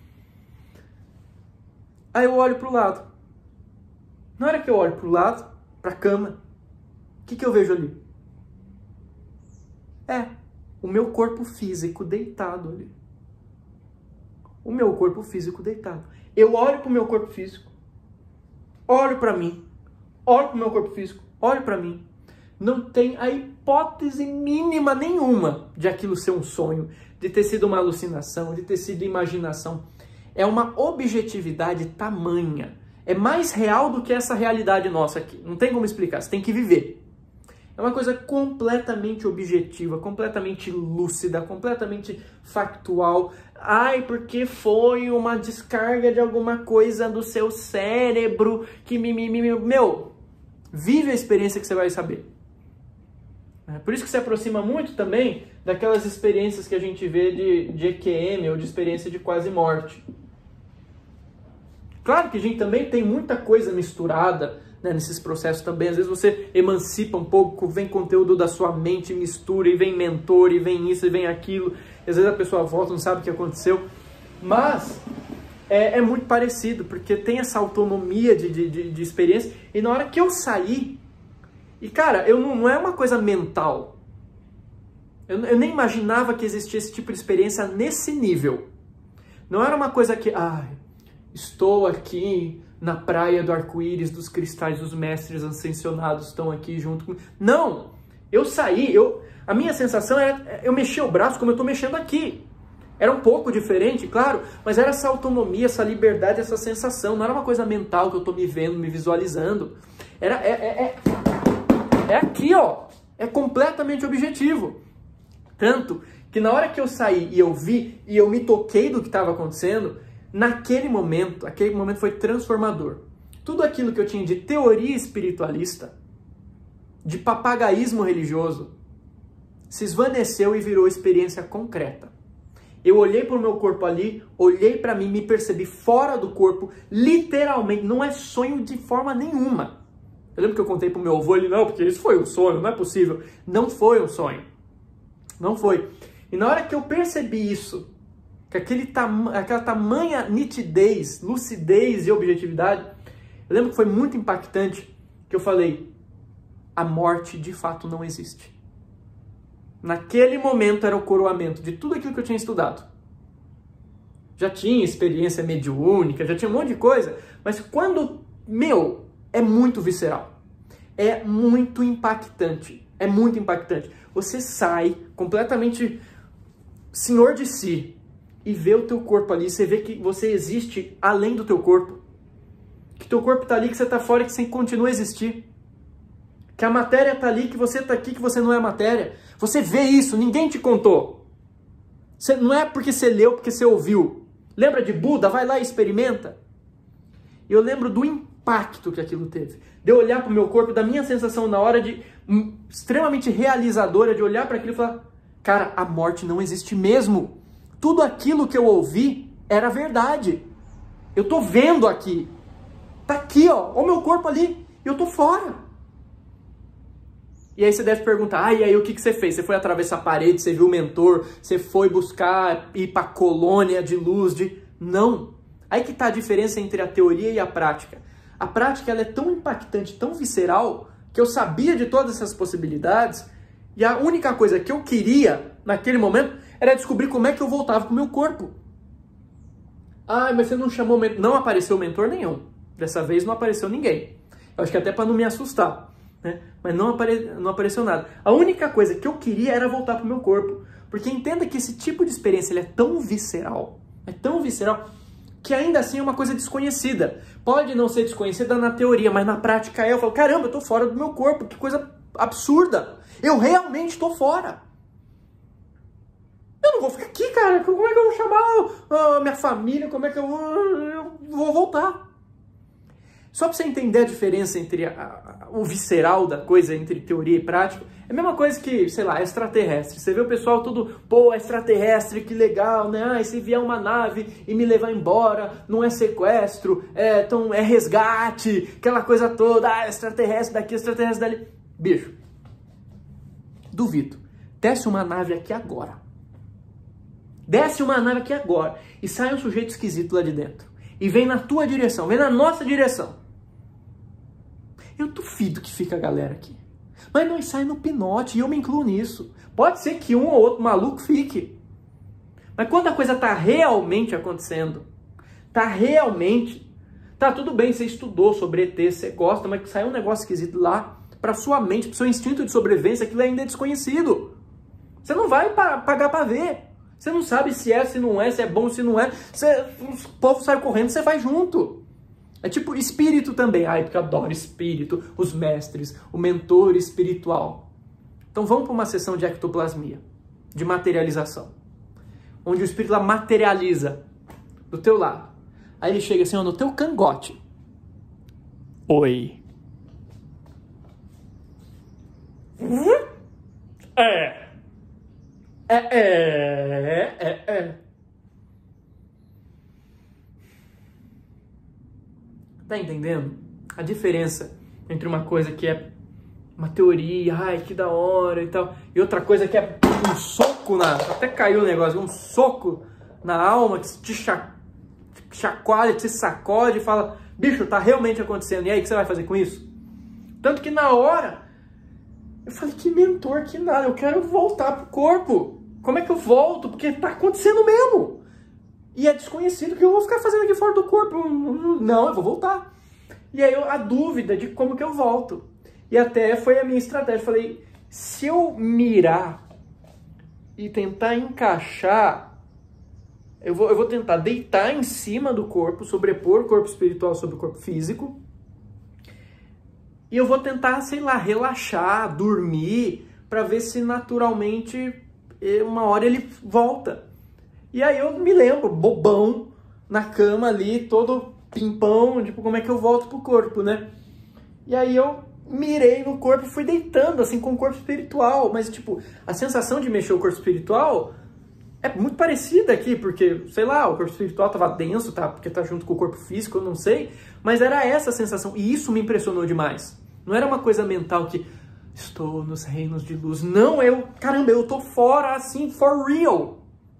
Aí eu olho pro lado. Na hora que eu olho pro lado, pra cama, o que, que eu vejo ali? É, o meu corpo físico deitado ali. O meu corpo físico deitado. Eu olho pro meu corpo físico, olho pra mim, olho pro meu corpo físico, olho pra mim. Não tem a hipótese mínima nenhuma de aquilo ser um sonho, de ter sido uma alucinação, de ter sido imaginação. É uma objetividade tamanha. É mais real do que essa realidade nossa aqui. Não tem como explicar, você tem que viver. É uma coisa completamente objetiva, completamente lúcida, completamente factual. Ai, porque foi uma descarga de alguma coisa do seu cérebro que me... me, me meu, vive a experiência que você vai saber. É por isso que se aproxima muito também daquelas experiências que a gente vê de, de E Q M ou de experiência de quase morte. Claro que a gente também tem muita coisa misturada, né, nesses processos também. Às vezes você emancipa um pouco, vem conteúdo da sua mente, mistura, e vem mentor, e vem isso, e vem aquilo. E às vezes a pessoa volta, não sabe o que aconteceu. Mas é, é muito parecido, porque tem essa autonomia de, de, de, de experiência. E na hora que eu saí, e cara, eu não, não é uma coisa mental. Eu, eu nem imaginava que existia esse tipo de experiência nesse nível. Não era uma coisa que, ai, estou aqui na praia do arco-íris, dos cristais dos mestres ascensionados estão aqui junto comigo. Não! Eu saí, eu, a minha sensação era, eu mexi o braço como eu estou mexendo aqui. Era um pouco diferente, claro, mas era essa autonomia, essa liberdade, essa sensação. Não era uma coisa mental que eu estou me vendo, me visualizando. Era, é, é, é, é aqui, ó. É completamente objetivo. Tanto que na hora que eu saí e eu vi, e eu me toquei do que estava acontecendo, naquele momento, aquele momento foi transformador. Tudo aquilo que eu tinha de teoria espiritualista, de papagaísmo religioso, se esvaneceu e virou experiência concreta. Eu olhei para o meu corpo ali, olhei para mim, me percebi fora do corpo, literalmente, não é sonho de forma nenhuma. Eu lembro que eu contei pro meu avô, ele, não, porque isso foi um sonho, não é possível. Não foi um sonho. Não foi. E na hora que eu percebi isso, que aquele tam aquela tamanha nitidez, lucidez e objetividade, eu lembro que foi muito impactante, que eu falei, a morte de fato não existe. Naquele momento era o coroamento de tudo aquilo que eu tinha estudado. Já tinha experiência mediúnica, já tinha um monte de coisa, mas quando, meu, é muito visceral, é muito impactante, é muito impactante. Você sai completamente senhor de si e vê o teu corpo ali, você vê que você existe além do teu corpo, que teu corpo está ali, que você está fora e que você continua a existir, que a matéria está ali, que você está aqui, que você não é a matéria. Você vê isso, ninguém te contou. Você, não é porque você leu, porque você ouviu. Lembra de Buda? Vai lá e experimenta. Eu lembro do impacto que aquilo teve. De eu olhar para o meu corpo, da minha sensação na hora de um, extremamente realizadora, de olhar para aquilo e falar, cara, a morte não existe mesmo. Tudo aquilo que eu ouvi era verdade. Eu tô vendo aqui. Tá aqui, ó, o meu corpo ali, e eu tô fora. E aí você deve perguntar, ah, e aí o que, que você fez? Você foi atravessar a parede, você viu o mentor, você foi buscar ir para a colônia de luz, de... Não. Aí que tá a diferença entre a teoria e a prática. A prática ela é tão impactante, tão visceral, que eu sabia de todas essas possibilidades, e a única coisa que eu queria, naquele momento, era descobrir como é que eu voltava pro meu corpo. Ah, mas você não chamou o mentor? Não apareceu mentor nenhum. Dessa vez não apareceu ninguém. Eu acho que até para não me assustar. Né? Mas não, apare... não apareceu nada. A única coisa que eu queria era voltar pro meu corpo. Porque entenda que esse tipo de experiência ele é tão visceral, é tão visceral, que ainda assim é uma coisa desconhecida. Pode não ser desconhecida na teoria, mas na prática é. Eu falo, caramba, eu tô fora do meu corpo, que coisa absurda. Eu realmente tô fora. Eu não vou ficar aqui, cara. Como é que eu vou chamar a minha família? Como é que eu vou, eu vou voltar? Só para você entender a diferença entre a, a, o visceral da coisa, entre teoria e prática, é a mesma coisa que, sei lá, extraterrestre. Você vê o pessoal tudo, pô, extraterrestre, que legal, né? Ah, e se vier uma nave e me levar embora, não é sequestro, é, então, é resgate, aquela coisa toda, ah, extraterrestre daqui, extraterrestre dali. Bicho, duvido. Desce uma nave aqui agora. Desce uma nave aqui agora e sai um sujeito esquisito lá de dentro. E vem na tua direção, vem na nossa direção. Eu duvido que fica a galera aqui. Mas nós sai no pinote, e eu me incluo nisso. Pode ser que um ou outro maluco fique. Mas quando a coisa está realmente acontecendo, está realmente... Tá, tudo bem, você estudou sobre E T, você gosta, mas sai um negócio esquisito lá, para sua mente, para o seu instinto de sobrevivência, aquilo ainda é desconhecido. Você não vai pa pagar para ver. Você não sabe se é, se não é, se é bom, se não é. Você, o povo sai correndo, você vai junto. É tipo espírito também. Ai, porque eu adoro espírito, os mestres, o mentor espiritual. Então vamos para uma sessão de ectoplasmia, de materialização. Onde o espírito lá materializa do teu lado. Aí ele chega assim, ó, no teu cangote. Oi. É. É, é, é, é. Tá entendendo? A diferença entre uma coisa que é uma teoria, ai, que da hora e tal, e outra coisa que é um soco na... Até caiu o negócio, um soco na alma, que te chacoalha, te sacode e fala, bicho, tá realmente acontecendo, e aí, o que você vai fazer com isso? Tanto que na hora, eu falei, que mentor, que nada, eu quero voltar pro corpo. Como é que eu volto? Porque tá acontecendo mesmo. E é desconhecido que eu vou ficar fazendo aqui fora do corpo. Não, eu vou voltar. E aí eu, a dúvida de como que eu volto. E até foi a minha estratégia. Falei, se eu mirar e tentar encaixar, eu vou, eu vou tentar deitar em cima do corpo, sobrepor o corpo espiritual sobre o corpo físico. E eu vou tentar, sei lá, relaxar, dormir, para ver se naturalmente uma hora ele volta. E aí eu me lembro, bobão, na cama ali, todo pimpão, tipo, como é que eu volto pro corpo, né? E aí eu mirei no corpo e fui deitando, assim, com o corpo espiritual. Mas, tipo, a sensação de mexer o corpo espiritual é muito parecida aqui, porque, sei lá, o corpo espiritual tava denso, tá? Porque tá junto com o corpo físico, eu não sei. Mas era essa a sensação, e isso me impressionou demais. Não era uma coisa mental que estou nos reinos de luz. Não, eu, caramba, eu tô fora assim, for real.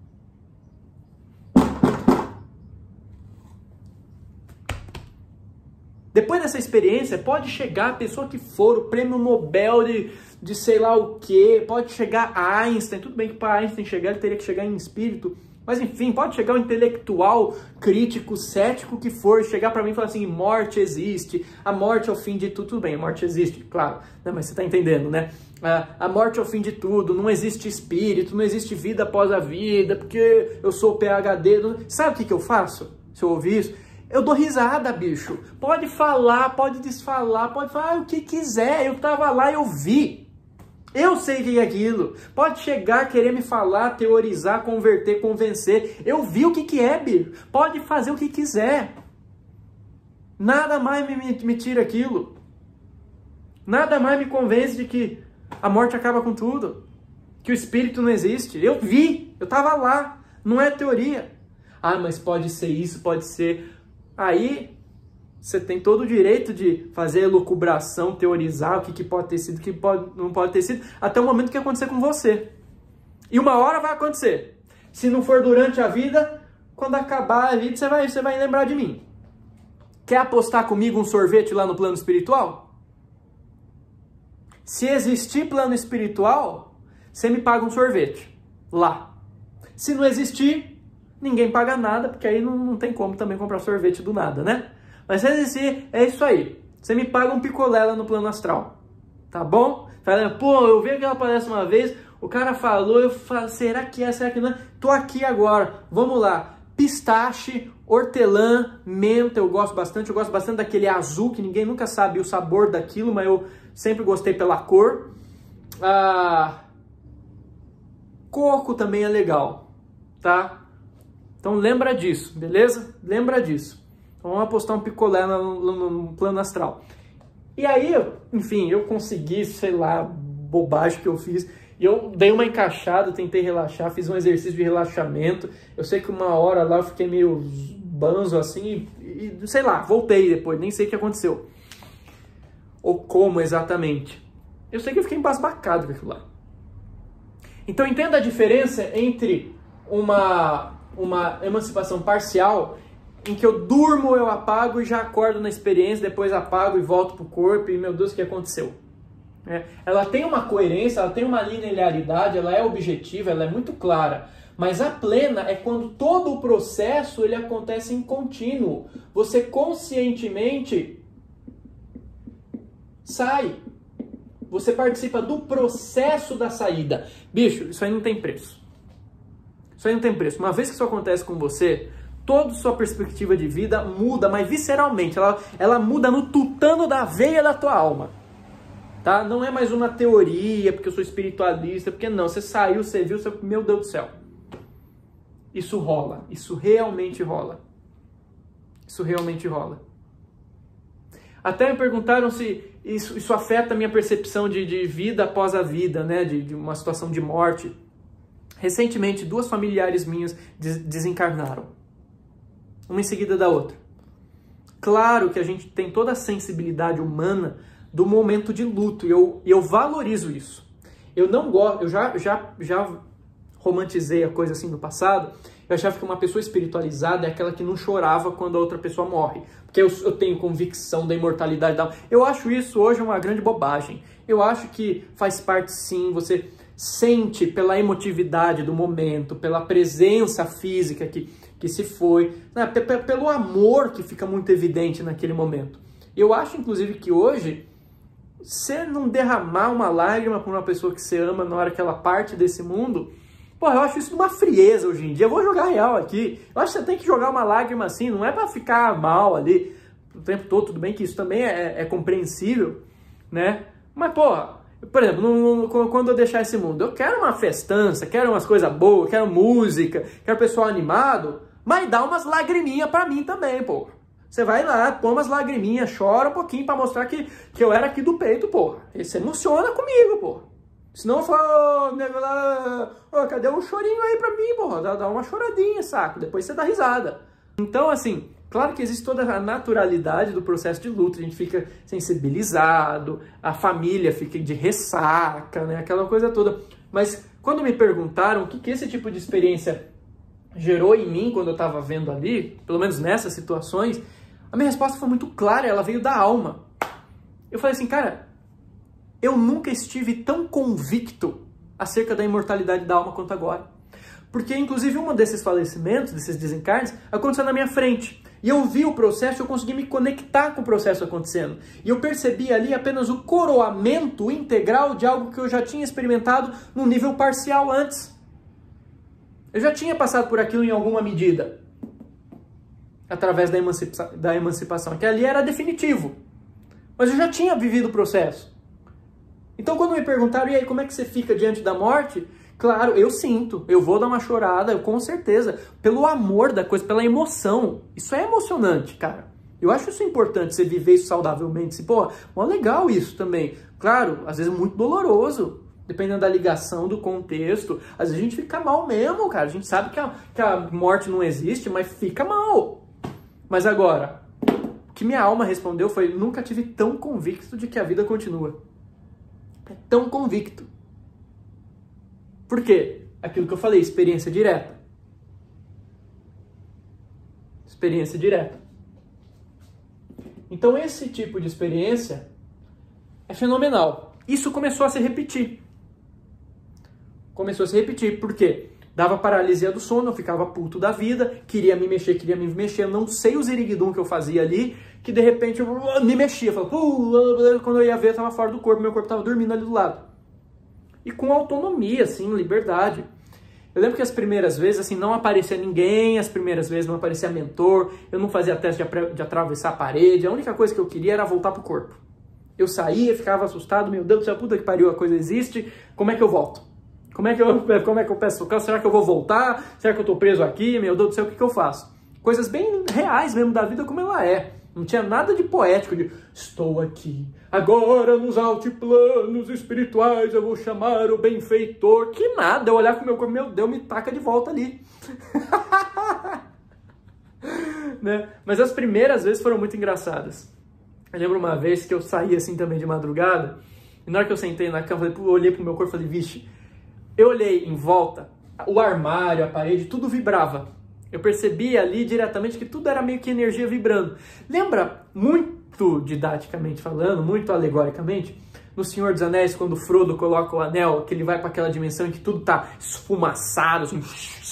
Depois dessa experiência, pode chegar a pessoa que for, o prêmio Nobel de, de sei lá o quê, pode chegar a Einstein, tudo bem que para Einstein chegar ele teria que chegar em espírito, mas enfim, pode chegar um intelectual, crítico, cético que for, chegar para mim e falar assim, morte existe, a morte é o fim de tudo, tudo bem, a morte existe, claro, né? Mas você tá entendendo, né? A, a morte é o fim de tudo, não existe espírito, não existe vida após a vida, porque eu sou P H D, não... Sabe o que que eu faço, se eu ouvir isso? Eu dou risada, bicho. Pode falar, pode desfalar, pode falar o que quiser. Eu tava lá e eu vi. Eu sei o que é aquilo. Pode chegar, querer me falar, teorizar, converter, convencer. Eu vi o que que é, bicho. Pode fazer o que quiser. Nada mais me, me, me tira aquilo. Nada mais me convence de que a morte acaba com tudo. Que o espírito não existe. Eu vi. Eu tava lá. Não é teoria. Ah, mas pode ser isso, pode ser... Aí você tem todo o direito de fazer elucubração, teorizar o que, que pode ter sido, o que pode, não pode ter sido, até o momento que acontecer com você. E uma hora vai acontecer. Se não for durante a vida, quando acabar a vida, você vai, você vai lembrar de mim. Quer apostar comigo um sorvete lá no plano espiritual? Se existir plano espiritual, você me paga um sorvete lá. Se não existir... ninguém paga nada, porque aí não, não tem como também comprar sorvete do nada, né? Mas se existir, é isso aí. Você me paga um picolé lá no plano astral. Tá bom? Falando, pô, eu vi aquela palestra uma vez, o cara falou, eu falo, será que é, será que não é? Tô aqui agora, vamos lá. Pistache, hortelã, menta, eu gosto bastante. Eu gosto bastante daquele azul, que ninguém nunca sabe o sabor daquilo, mas eu sempre gostei pela cor. Ah, coco também é legal, tá? Então lembra disso, beleza? Lembra disso. Então vamos apostar um picolé no, no, no plano astral. E aí, enfim, eu consegui, sei lá, bobagem que eu fiz. E eu dei uma encaixada, tentei relaxar, fiz um exercício de relaxamento. Eu sei que uma hora lá eu fiquei meio banzo assim e, e sei lá, voltei depois, nem sei o que aconteceu. Ou como exatamente. Eu sei que eu fiquei embasbacado com aquilo lá. Então entenda a diferença entre uma... uma emancipação parcial, em que eu durmo, eu apago e já acordo na experiência, depois apago e volto pro corpo e, meu Deus, o que aconteceu? É, ela tem uma coerência, ela tem uma linearidade, ela é objetiva, ela é muito clara, mas a plena é quando todo o processo ele acontece em contínuo. Você conscientemente sai, você participa do processo da saída. Bicho, isso aí não tem preço. Isso aí não tem preço. Uma vez que isso acontece com você, toda a sua perspectiva de vida muda, mas visceralmente. Ela, ela muda no tutano da veia da tua alma. Tá? Não é mais uma teoria, porque eu sou espiritualista, porque não. Você saiu, você viu, você... meu Deus do céu. Isso rola. Isso realmente rola. Isso realmente rola. Até me perguntaram se isso, isso afeta a minha percepção de, de vida após a vida, né? De, de uma situação de morte. Recentemente, duas familiares minhas des desencarnaram. Uma em seguida da outra. Claro que a gente tem toda a sensibilidade humana do momento de luto. E eu, eu valorizo isso. Eu não gosto... Eu já, já, já romantizei a coisa assim no passado. Eu achava que uma pessoa espiritualizada é aquela que não chorava quando a outra pessoa morre. Porque eu, eu tenho convicção da imortalidade da... Eu acho isso hoje uma grande bobagem. Eu acho que faz parte sim, você... sente pela emotividade do momento, pela presença física que, que se foi, né? Pelo amor que fica muito evidente naquele momento. Eu acho, inclusive, que hoje, você não derramar uma lágrima por uma pessoa que você ama na hora que ela parte desse mundo, pô, eu acho isso uma frieza hoje em dia. Eu vou jogar real aqui. Eu acho que você tem que jogar uma lágrima assim, não é para ficar mal ali o tempo todo. Tudo bem que isso também é, é compreensível, né? Mas, porra, por exemplo, no, no, quando eu deixar esse mundo, eu quero uma festança, quero umas coisas boas, quero música, quero pessoal animado, mas dá umas lagriminhas pra mim também, pô. Você vai lá, põe umas lagriminhas, chora um pouquinho pra mostrar que, que eu era aqui do peito, pô. E você emociona comigo, pô. Senão eu falo, nego lá, oh, cadê um chorinho aí pra mim, pô? Dá, dá uma choradinha, saco. Depois você dá risada. Então, assim, Claro que existe toda a naturalidade do processo de luto, a gente fica sensibilizado, a família fica de ressaca, né? Aquela coisa toda. Mas quando me perguntaram o que, que esse tipo de experiência gerou em mim quando eu estava vendo ali, pelo menos nessas situações, a minha resposta foi muito clara, ela veio da alma. Eu falei assim, cara, eu nunca estive tão convicto acerca da imortalidade da alma quanto agora. Porque, inclusive, um desses falecimentos, desses desencarnes, aconteceu na minha frente. E eu vi o processo, eu consegui me conectar com o processo acontecendo. E eu percebi ali apenas o coroamento integral de algo que eu já tinha experimentado num nível parcial antes. Eu já tinha passado por aquilo em alguma medida. Através da, emancipa da emancipação, que ali era definitivo. Mas eu já tinha vivido o processo. Então, quando me perguntaram, e aí, como é que você fica diante da morte? Claro, eu sinto, eu vou dar uma chorada, com certeza, pelo amor da coisa, pela emoção. Isso é emocionante, cara. Eu acho isso importante, você viver isso saudavelmente. Se, pô, mó legal isso também. Claro, às vezes é muito doloroso, dependendo da ligação, do contexto. Às vezes a gente fica mal mesmo, cara. A gente sabe que a, que a morte não existe, mas fica mal. Mas agora, o que minha alma respondeu foi, nunca tive tão convicto de que a vida continua. É tão convicto. Por quê? Aquilo que eu falei, experiência direta. Experiência direta. Então esse tipo de experiência é fenomenal. Isso começou a se repetir. Começou a se repetir. Por quê? Dava paralisia do sono, eu ficava puto da vida, queria me mexer, queria me mexer, não sei o ziriguidum que eu fazia ali, que de repente eu me mexia, eu falava, quando eu ia ver eu estava fora do corpo, meu corpo estava dormindo ali do lado. E com autonomia, assim, liberdade. Eu lembro que as primeiras vezes, assim, não aparecia ninguém, as primeiras vezes não aparecia mentor, eu não fazia teste de, de atravessar a parede, a única coisa que eu queria era voltar pro corpo. Eu saía, ficava assustado, meu Deus do céu, puta que pariu, a coisa existe, como é que eu volto? Como é que eu, como é que eu peço socorro? Será que eu vou voltar? Será que eu tô preso aqui? Meu Deus do céu, o que que eu faço? Coisas bem reais mesmo da vida como ela é. Não tinha nada de poético, de estou aqui, agora nos altiplanos espirituais eu vou chamar o benfeitor. Que nada, eu olhar pro meu corpo, meu Deus, me taca de volta ali. Né? Mas as primeiras vezes foram muito engraçadas. Eu lembro uma vez que eu saí assim também de madrugada, e na hora que eu sentei na cama, eu olhei pro meu corpo e falei, vixe, eu olhei em volta, o armário, a parede, tudo vibrava. Eu percebi ali diretamente que tudo era meio que energia vibrando. Lembra, muito didaticamente falando, muito alegoricamente, no Senhor dos Anéis, quando Frodo coloca o anel, que ele vai para aquela dimensão em que tudo tá esfumaçado, assim.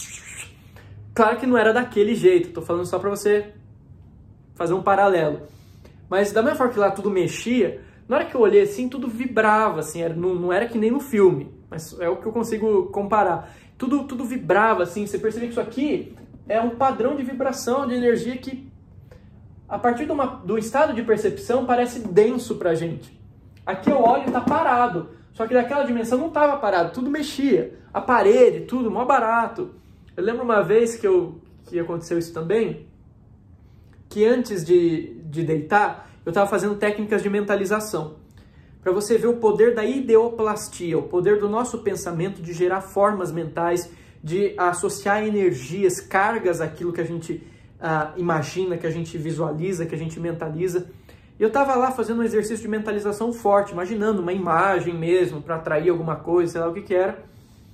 Claro que não era daquele jeito, tô falando só para você fazer um paralelo. Mas da mesma forma que lá tudo mexia, na hora que eu olhei assim, tudo vibrava, assim, era, não, não era que nem no filme, mas é o que eu consigo comparar. Tudo, tudo vibrava, assim, você percebia que isso aqui é um padrão de vibração, de energia que, a partir de uma, do estado de percepção, parece denso pra gente. Aqui eu olho e tá parado, só que daquela dimensão não tava parado, tudo mexia. A parede, tudo, mó barato. Eu lembro uma vez que, eu, que aconteceu isso também, que antes de, de deitar, eu tava fazendo técnicas de mentalização. Para você ver o poder da ideoplastia, o poder do nosso pensamento de gerar formas mentais, de associar energias, cargas àquilo que a gente uh, imagina, que a gente visualiza, que a gente mentaliza. E eu estava lá fazendo um exercício de mentalização forte, imaginando uma imagem mesmo, para atrair alguma coisa, sei lá o que que era.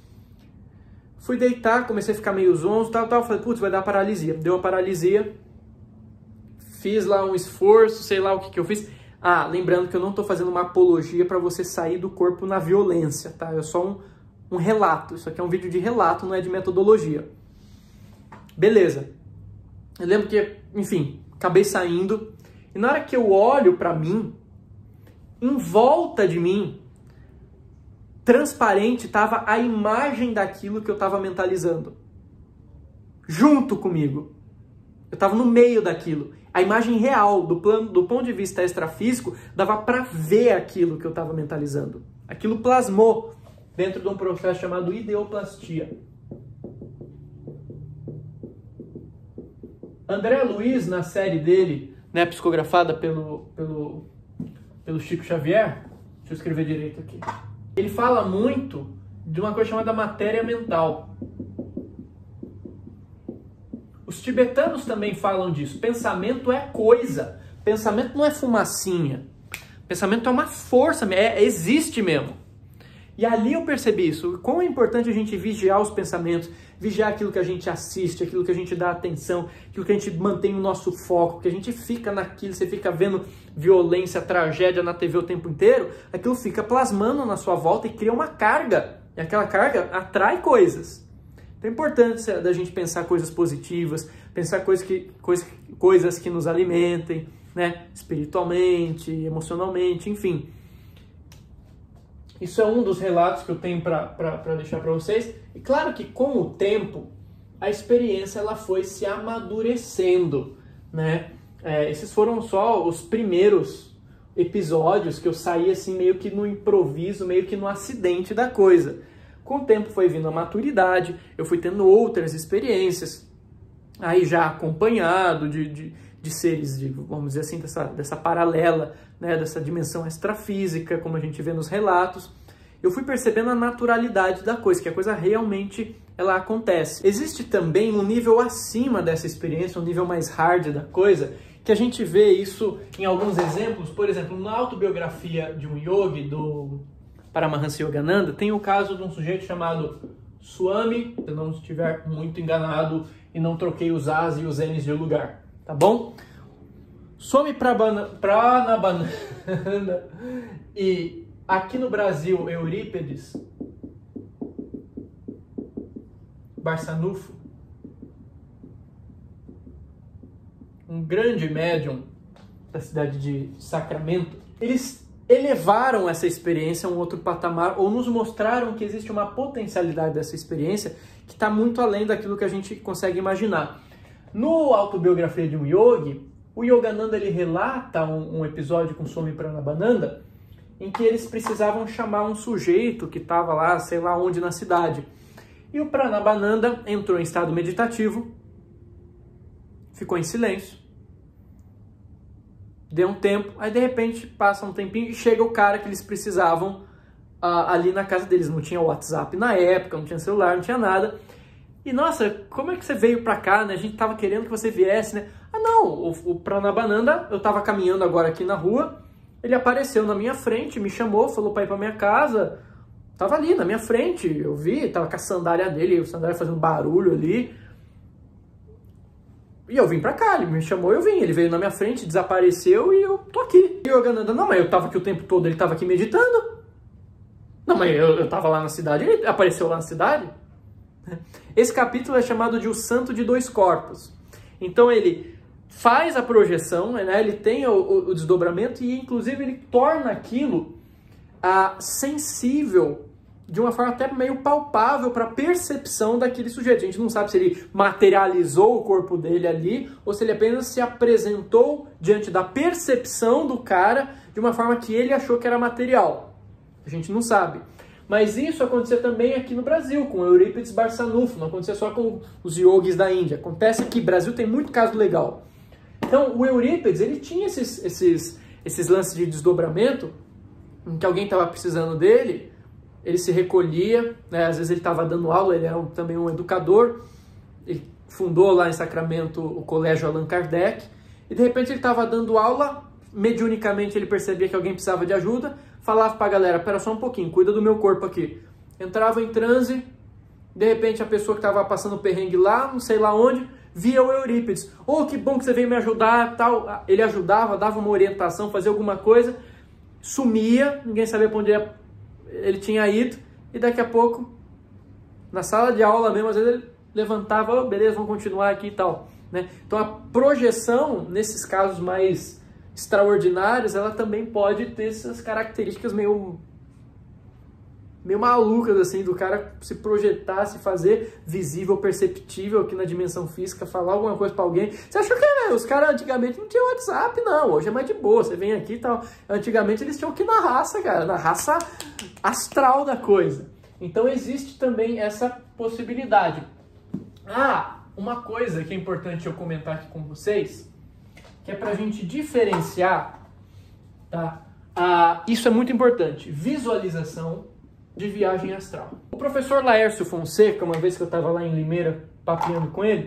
Fui deitar, comecei a ficar meio zonzo, tal, tal, falei, putz, vai dar paralisia. Deu a paralisia, fiz lá um esforço, sei lá o que que eu fiz. Ah, lembrando que eu não estou fazendo uma apologia para você sair do corpo na violência, tá? É só um Um relato, isso aqui é um vídeo de relato, não é de metodologia. Beleza. Eu lembro que, enfim, acabei saindo. E na hora que eu olho pra mim, em volta de mim, transparente, tava a imagem daquilo que eu tava mentalizando. Junto comigo. Eu tava no meio daquilo. A imagem real, do, plano, do ponto de vista extrafísico, dava pra ver aquilo que eu tava mentalizando. Aquilo plasmou dentro de um processo chamado ideoplastia. André Luiz, na série dele, né, psicografada pelo, pelo, pelo Chico Xavier, deixa eu escrever direito aqui, ele fala muito de uma coisa chamada matéria mental. Os tibetanos também falam disso. Pensamento é coisa. Pensamento não é fumacinha. Pensamento é uma força, é, existe mesmo. E ali eu percebi isso. Quão é importante a gente vigiar os pensamentos, vigiar aquilo que a gente assiste, aquilo que a gente dá atenção, aquilo que a gente mantém o nosso foco, que a gente fica naquilo, você fica vendo violência, tragédia na T V o tempo inteiro, aquilo fica plasmando na sua volta e cria uma carga. E aquela carga atrai coisas. Então é importante da gente pensar coisas positivas, pensar coisas que, coisas, coisas que nos alimentem, né? Espiritualmente, emocionalmente, enfim. Isso é um dos relatos que eu tenho para deixar para vocês. E claro que com o tempo, a experiência ela foi se amadurecendo, né? É, esses foram só os primeiros episódios que eu saí assim meio que no improviso, meio que no acidente da coisa. Com o tempo foi vindo a maturidade, eu fui tendo outras experiências, aí já acompanhado de, de, de seres, de, vamos dizer assim, dessa, dessa paralela, né, dessa dimensão extrafísica, como a gente vê nos relatos. Eu fui percebendo a naturalidade da coisa, que a coisa realmente ela acontece. Existe também um nível acima dessa experiência, um nível mais hard da coisa, que a gente vê isso em alguns exemplos. Por exemplo, na autobiografia de um yogi, do Paramahansa Yogananda, tem o caso de um sujeito chamado Swami, se eu não estiver muito enganado e não troquei os As e os Ns de lugar, tá bom? Swami Pranabananda e aqui no Brasil Eurípides Barçanufo, um grande médium da cidade de Sacramento, eles elevaram essa experiência a um outro patamar ou nos mostraram que existe uma potencialidade dessa experiência que está muito além daquilo que a gente consegue imaginar. No Autobiografia de um Yogi, o Yogananda ele relata um, um episódio com Swami Pranabananda em que eles precisavam chamar um sujeito que estava lá, sei lá onde na cidade. E o Pranabananda entrou em estado meditativo, ficou em silêncio, deu um tempo, aí de repente passa um tempinho e chega o cara que eles precisavam uh, ali na casa deles. Não tinha WhatsApp na época, não tinha celular, não tinha nada. E nossa, como é que você veio pra cá, né? A gente tava querendo que você viesse, né? Ah não, o, o Pranabananda, eu tava caminhando agora aqui na rua, ele apareceu na minha frente, me chamou, falou pra ir pra minha casa, tava ali na minha frente, eu vi, tava com a sandália dele, a sandália fazendo barulho ali. E eu vim pra cá, ele me chamou, eu vim. Ele veio na minha frente, desapareceu e eu tô aqui. E o Yogananda, não, mas eu tava aqui o tempo todo, ele tava aqui meditando. Não, mas eu, eu tava lá na cidade, ele apareceu lá na cidade. Esse capítulo é chamado de O Santo de Dois Corpos. Então ele faz a projeção, né? Ele tem o, o, o desdobramento e inclusive ele torna aquilo ah, sensível de uma forma até meio palpável para a percepção daquele sujeito. A gente não sabe se ele materializou o corpo dele ali ou se ele apenas se apresentou diante da percepção do cara de uma forma que ele achou que era material. A gente não sabe. Mas isso acontecia também aqui no Brasil, com Eurípides Barçanufo, não acontecia só com os yogis da Índia. Acontece aqui, Brasil tem muito caso legal. Então, o Eurípides, ele tinha esses, esses, esses lances de desdobramento, em que alguém estava precisando dele, ele se recolhia, né? Às vezes ele estava dando aula, ele era um, também um educador, ele fundou lá em Sacramento o Colégio Allan Kardec, e de repente ele estava dando aula, mediunicamente ele percebia que alguém precisava de ajuda, falava para a galera, pera só um pouquinho, cuida do meu corpo aqui. Entrava em transe, de repente a pessoa que estava passando perrengue lá, não sei lá onde, via o Eurípides. Oh, que bom que você veio me ajudar, tal. Ele ajudava, dava uma orientação, fazia alguma coisa, sumia, ninguém sabia para onde ele tinha ido, e daqui a pouco, na sala de aula mesmo, às vezes ele levantava, oh, beleza, vamos continuar aqui e tal. Né? Então a projeção, nesses casos mais extraordinários, ela também pode ter essas características meio, meio malucas, assim, do cara se projetar, se fazer visível, perceptível aqui na dimensão física, falar alguma coisa pra alguém. Você achou que né, os caras antigamente não tinham WhatsApp, não, hoje é mais de boa, você vem aqui e tal. Antigamente eles tinham que ir na raça, cara, na raça astral da coisa. Então existe também essa possibilidade. Ah, uma coisa que é importante eu comentar aqui com vocês, que é pra gente diferenciar, tá? Ah, isso é muito importante, visualização de viagem astral. O professor Laércio Fonseca, uma vez que eu estava lá em Limeira papeando com ele,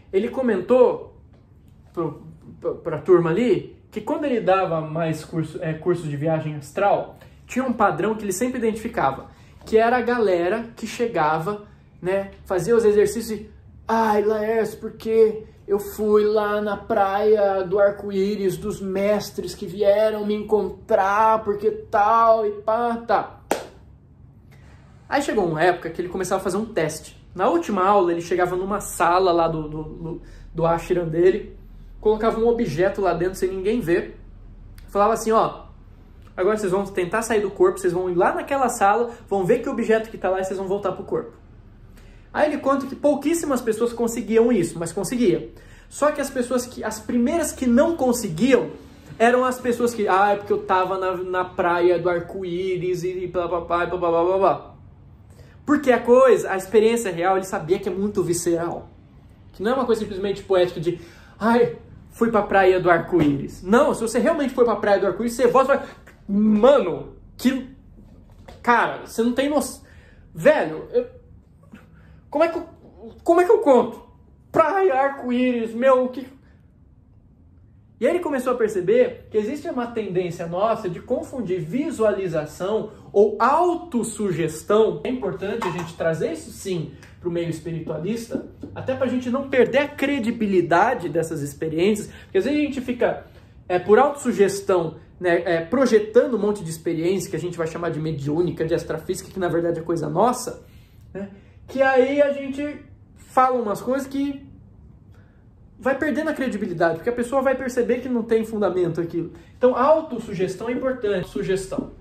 ele comentou para a turma ali que quando ele dava mais curso, é, cursos de viagem astral, tinha um padrão que ele sempre identificava, que era a galera que chegava, né, fazia os exercícios e, ai, Laércio, porque eu fui lá na praia do arco-íris dos mestres que vieram me encontrar, porque tal e pá, tá. Aí chegou uma época que ele começava a fazer um teste. Na última aula, ele chegava numa sala lá do, do, do, do ashram dele, colocava um objeto lá dentro sem ninguém ver, falava assim, ó, agora vocês vão tentar sair do corpo, vocês vão ir lá naquela sala, vão ver que objeto que tá lá e vocês vão voltar pro corpo. Aí ele conta que pouquíssimas pessoas conseguiam isso, mas conseguia. Só que as pessoas que, as primeiras que não conseguiam, eram as pessoas que, ah, é porque eu tava na, na praia do arco-íris e blá blá blá blá blá blá blá. Porque a coisa, a experiência real, ele sabia que é muito visceral. Que não é uma coisa simplesmente poética de, ai, fui pra praia do arco-íris. Não, se você realmente foi pra praia do arco-íris, você volta e fala, mano, que... Cara, você não tem noção... Velho, eu... como, é que eu... como é que eu conto? Praia, arco-íris, meu, que... E aí ele começou a perceber que existe uma tendência nossa de confundir visualização ou autossugestão. É importante a gente trazer isso sim para o meio espiritualista, até para a gente não perder a credibilidade dessas experiências, porque às vezes a gente fica, é, por autossugestão, né, é, projetando um monte de experiência que a gente vai chamar de mediúnica, de astrafísica, que na verdade é coisa nossa, né, que aí a gente fala umas coisas que vai perdendo a credibilidade, porque a pessoa vai perceber que não tem fundamento aquilo. Então, a autossugestão é importante. Sugestão.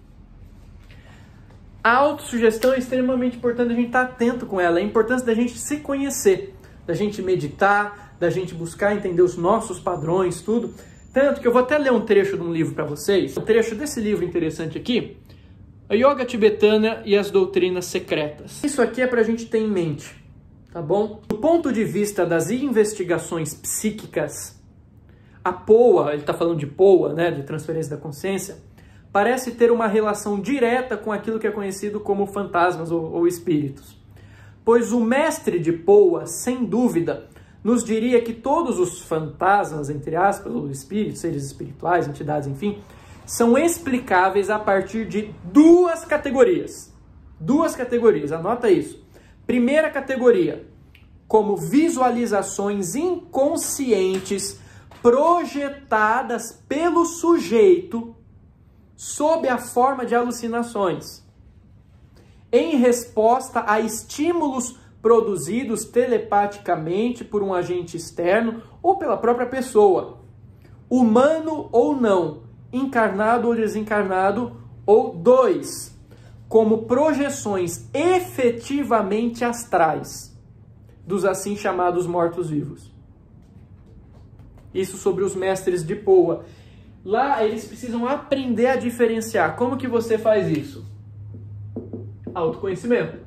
A autossugestão é extremamente importante a gente estar atento com ela. É a importância da gente se conhecer, da gente meditar, da gente buscar entender os nossos padrões, tudo. Tanto que eu vou até ler um trecho de um livro para vocês. Um trecho desse livro interessante aqui. A Yoga Tibetana e as Doutrinas Secretas. Isso aqui é para a gente ter em mente. Tá bom? Do ponto de vista das investigações psíquicas, a P O A, ele está falando de P O A, né, de transferência da consciência, parece ter uma relação direta com aquilo que é conhecido como fantasmas ou, ou espíritos. Pois o mestre de P O A, sem dúvida, nos diria que todos os fantasmas, entre aspas, ou espíritos, seres espirituais, entidades, enfim, são explicáveis a partir de duas categorias. Duas categorias, anota isso. Primeira categoria, como visualizações inconscientes projetadas pelo sujeito sob a forma de alucinações, em resposta a estímulos produzidos telepaticamente por um agente externo ou pela própria pessoa, humano ou não, encarnado ou desencarnado, ou dois, como projeções efetivamente astrais dos assim chamados mortos-vivos. Isso sobre os mestres de P O A. Lá eles precisam aprender a diferenciar. Como que você faz isso? Autoconhecimento.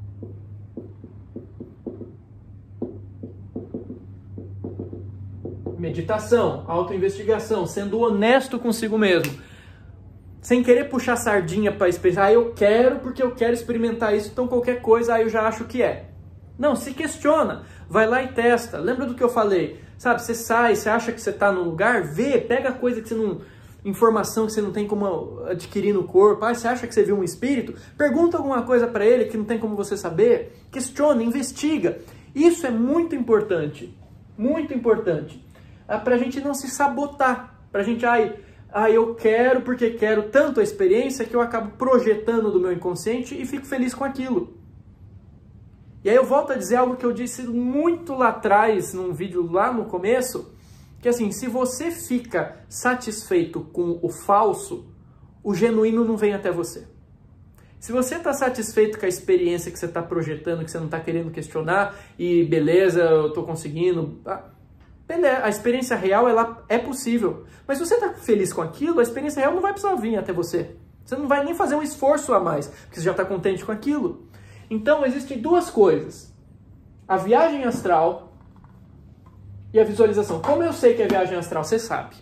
Meditação, autoinvestigação, sendo honesto consigo mesmo. Sem querer puxar sardinha para experimentar, ah, eu quero porque eu quero experimentar isso, então qualquer coisa, aí ah, eu já acho que é. Não, se questiona, vai lá e testa. Lembra do que eu falei? Sabe, você sai, você acha que você está num lugar, vê, pega coisa que você não... informação que você não tem como adquirir no corpo. Ah, você acha que você viu um espírito? Pergunta alguma coisa para ele que não tem como você saber. Questiona, investiga. Isso é muito importante, muito importante. Ah, para a gente não se sabotar, para a gente... Ai, Ah, eu quero porque quero tanto a experiência que eu acabo projetando do meu inconsciente e fico feliz com aquilo. E aí eu volto a dizer algo que eu disse muito lá atrás, num vídeo lá no começo, que assim, se você fica satisfeito com o falso, o genuíno não vem até você. Se você está satisfeito com a experiência que você está projetando, que você não está querendo questionar, e beleza, eu estou conseguindo... Beleza, a experiência real ela é possível. Mas se você está feliz com aquilo, a experiência real não vai precisar vir até você. Você não vai nem fazer um esforço a mais, porque você já está contente com aquilo. Então, existem duas coisas. A viagem astral e a visualização. Como eu sei que é viagem astral? Você sabe.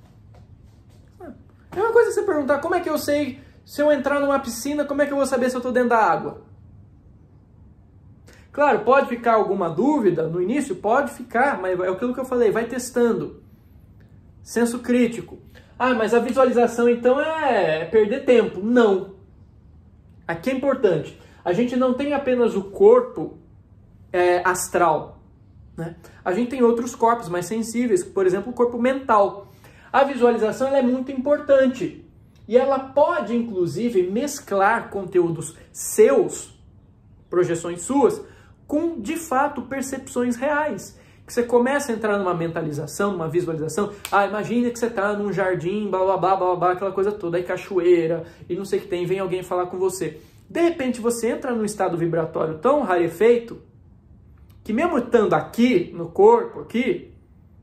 É uma coisa você perguntar, como é que eu sei, se eu entrar numa piscina, como é que eu vou saber se eu estou dentro da água? Claro, pode ficar alguma dúvida no início? Pode ficar, mas é aquilo que eu falei, vai testando. Senso crítico. Ah, mas a visualização então é perder tempo. Não. Aqui é importante. A gente não tem apenas o corpo é, astral, né? A gente tem outros corpos mais sensíveis, por exemplo, o corpo mental. A visualização ela é muito importante. E ela pode, inclusive, mesclar conteúdos seus, projeções suas, com, de fato, percepções reais. Que você começa a entrar numa mentalização, numa visualização. Ah, imagina que você está num jardim, blá, blá, blá, blá, blá, aquela coisa toda, aí cachoeira, e não sei o que tem, vem alguém falar com você. De repente, você entra num estado vibratório tão rarefeito, que mesmo estando aqui, no corpo, aqui,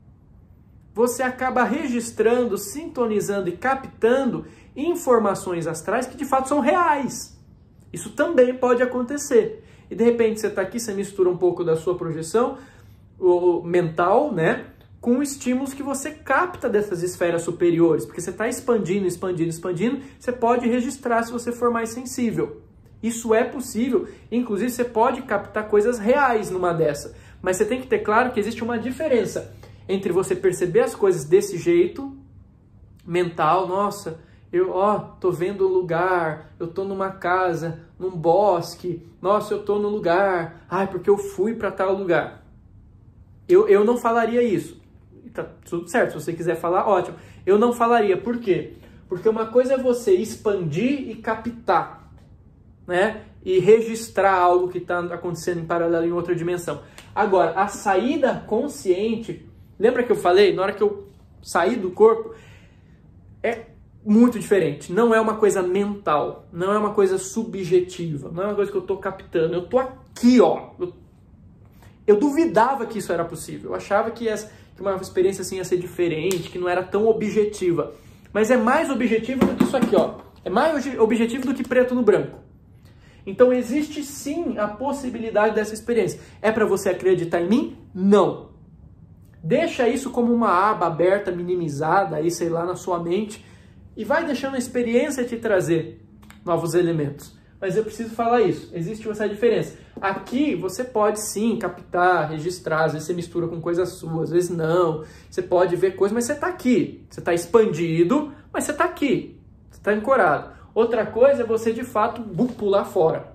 você acaba registrando, sintonizando e captando informações astrais que de fato são reais. Isso também pode acontecer. E de repente você está aqui, você mistura um pouco da sua projeção o mental, né, com estímulos que você capta dessas esferas superiores, porque você está expandindo, expandindo, expandindo, você pode registrar se você for mais sensível. Isso é possível, inclusive você pode captar coisas reais numa dessa, mas você tem que ter claro que existe uma diferença entre você perceber as coisas desse jeito, mental, nossa, eu ó, tô vendo um lugar, eu tô numa casa, num bosque, nossa, eu tô num lugar, ai, porque eu fui para tal lugar. Eu, eu não falaria isso. Tá tudo certo, se você quiser falar, ótimo. Eu não falaria, por quê? Porque uma coisa é você expandir e captar, né? E registrar algo que está acontecendo em paralelo em outra dimensão. Agora, a saída consciente, lembra que eu falei, na hora que eu saí do corpo, é muito diferente. Não é uma coisa mental, não é uma coisa subjetiva, não é uma coisa que eu estou captando. Eu estou aqui, ó. Eu, eu duvidava que isso era possível. Eu achava que, essa, que uma experiência assim ia ser diferente, que não era tão objetiva. Mas é mais objetivo do que isso aqui, ó. É mais objetivo do que preto no branco. Então existe sim a possibilidade dessa experiência. É para você acreditar em mim? Não. Deixa isso como uma aba aberta, minimizada, aí sei lá, na sua mente, e vai deixando a experiência te trazer novos elementos. Mas eu preciso falar isso, existe essa diferença. Aqui você pode sim captar, registrar, às vezes você mistura com coisas suas, às vezes não. Você pode ver coisas, mas você está aqui. Você está expandido, mas você está aqui. Você está ancorado. Outra coisa é você, de fato, pular fora.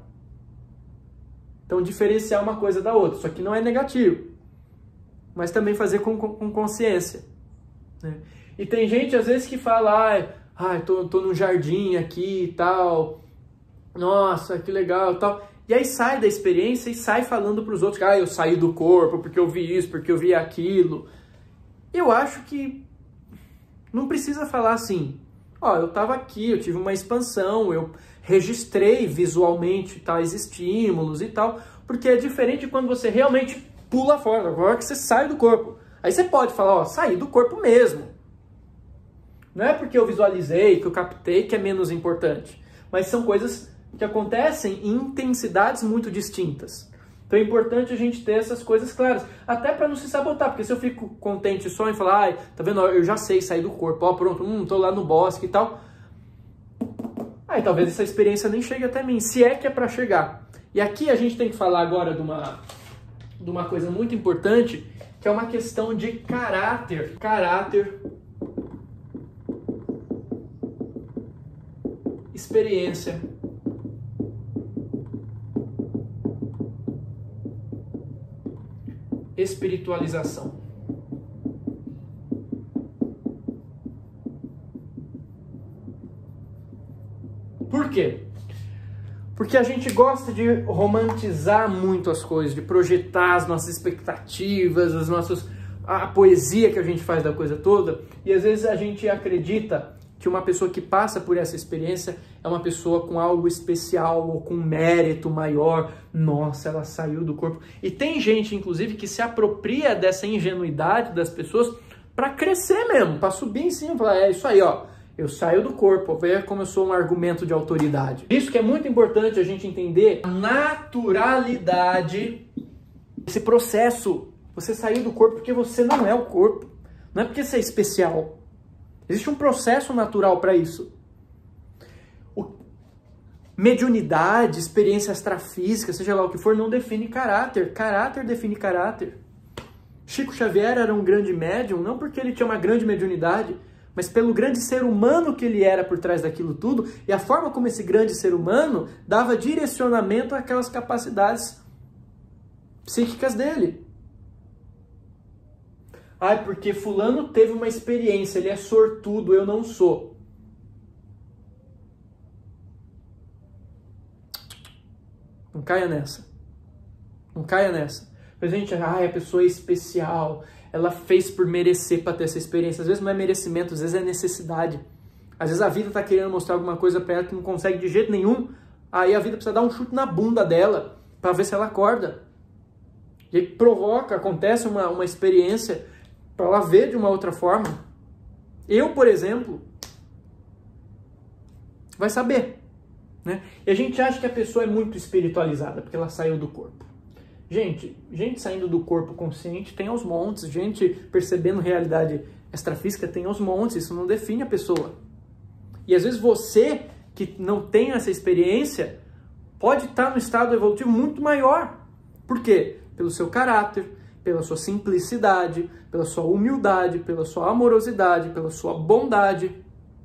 Então, diferenciar uma coisa da outra. Isso aqui não é negativo. Mas também fazer com, com, com consciência. Né? E tem gente, às vezes, que fala, ah, ah tô, tô no jardim aqui e tal. Nossa, que legal e tal. E aí sai da experiência e sai falando para os outros, ah, eu saí do corpo porque eu vi isso, porque eu vi aquilo. Eu acho que não precisa falar assim. Ó, eu estava aqui, eu tive uma expansão, eu registrei visualmente tais estímulos e tal, porque é diferente quando você realmente pula fora, agora que você sai do corpo. Aí você pode falar, ó, saí do corpo mesmo. Não é porque eu visualizei, que eu captei, que é menos importante. Mas são coisas que acontecem em intensidades muito distintas. Então é importante a gente ter essas coisas claras, até para não se sabotar, porque se eu fico contente só em falar, ai, tá vendo, eu já sei sair do corpo, ó, pronto, hum, tô lá no bosque e tal, aí talvez essa experiência nem chegue até mim, se é que é para chegar. E aqui a gente tem que falar agora de uma, de uma coisa muito importante, que é uma questão de caráter, caráter, experiência, espiritualização. Por quê? Porque a gente gosta de romantizar muito as coisas, de projetar as nossas expectativas, os nossos, a poesia que a gente faz da coisa toda, e às vezes a gente acredita que uma pessoa que passa por essa experiência é uma pessoa com algo especial ou com mérito maior. Nossa, ela saiu do corpo. E tem gente, inclusive, que se apropria dessa ingenuidade das pessoas para crescer mesmo, para subir em cima e falar, é isso aí, ó, eu saio do corpo, veja como eu sou um argumento de autoridade. Isso que é muito importante a gente entender a naturalidade desse processo. Você saiu do corpo porque você não é o corpo, não é porque você é especial. Existe um processo natural para isso. O... mediunidade, experiência extrafísica, seja lá o que for, não define caráter. Caráter define caráter. Chico Xavier era um grande médium, não porque ele tinha uma grande mediunidade, mas pelo grande ser humano que ele era por trás daquilo tudo, e a forma como esse grande ser humano dava direcionamento àquelas capacidades psíquicas dele. Ai, porque fulano teve uma experiência, ele é sortudo, eu não sou. Não caia nessa. Não caia nessa. Mas a gente, ai, a pessoa é especial, ela fez por merecer para ter essa experiência. Às vezes não é merecimento, às vezes é necessidade. Às vezes a vida está querendo mostrar alguma coisa para ela que não consegue de jeito nenhum. Aí a vida precisa dar um chute na bunda dela para ver se ela acorda. E aí provoca, acontece uma, uma experiência para ela ver de uma outra forma. Eu, por exemplo, vai saber, né? E a gente acha que a pessoa é muito espiritualizada porque ela saiu do corpo. Gente, gente saindo do corpo consciente tem aos montes, gente percebendo realidade extrafísica tem aos montes, isso não define a pessoa. E às vezes você, que não tem essa experiência, pode estar no estado evolutivo muito maior. Por quê? Pelo seu caráter, pela sua simplicidade, pela sua humildade, pela sua amorosidade, pela sua bondade.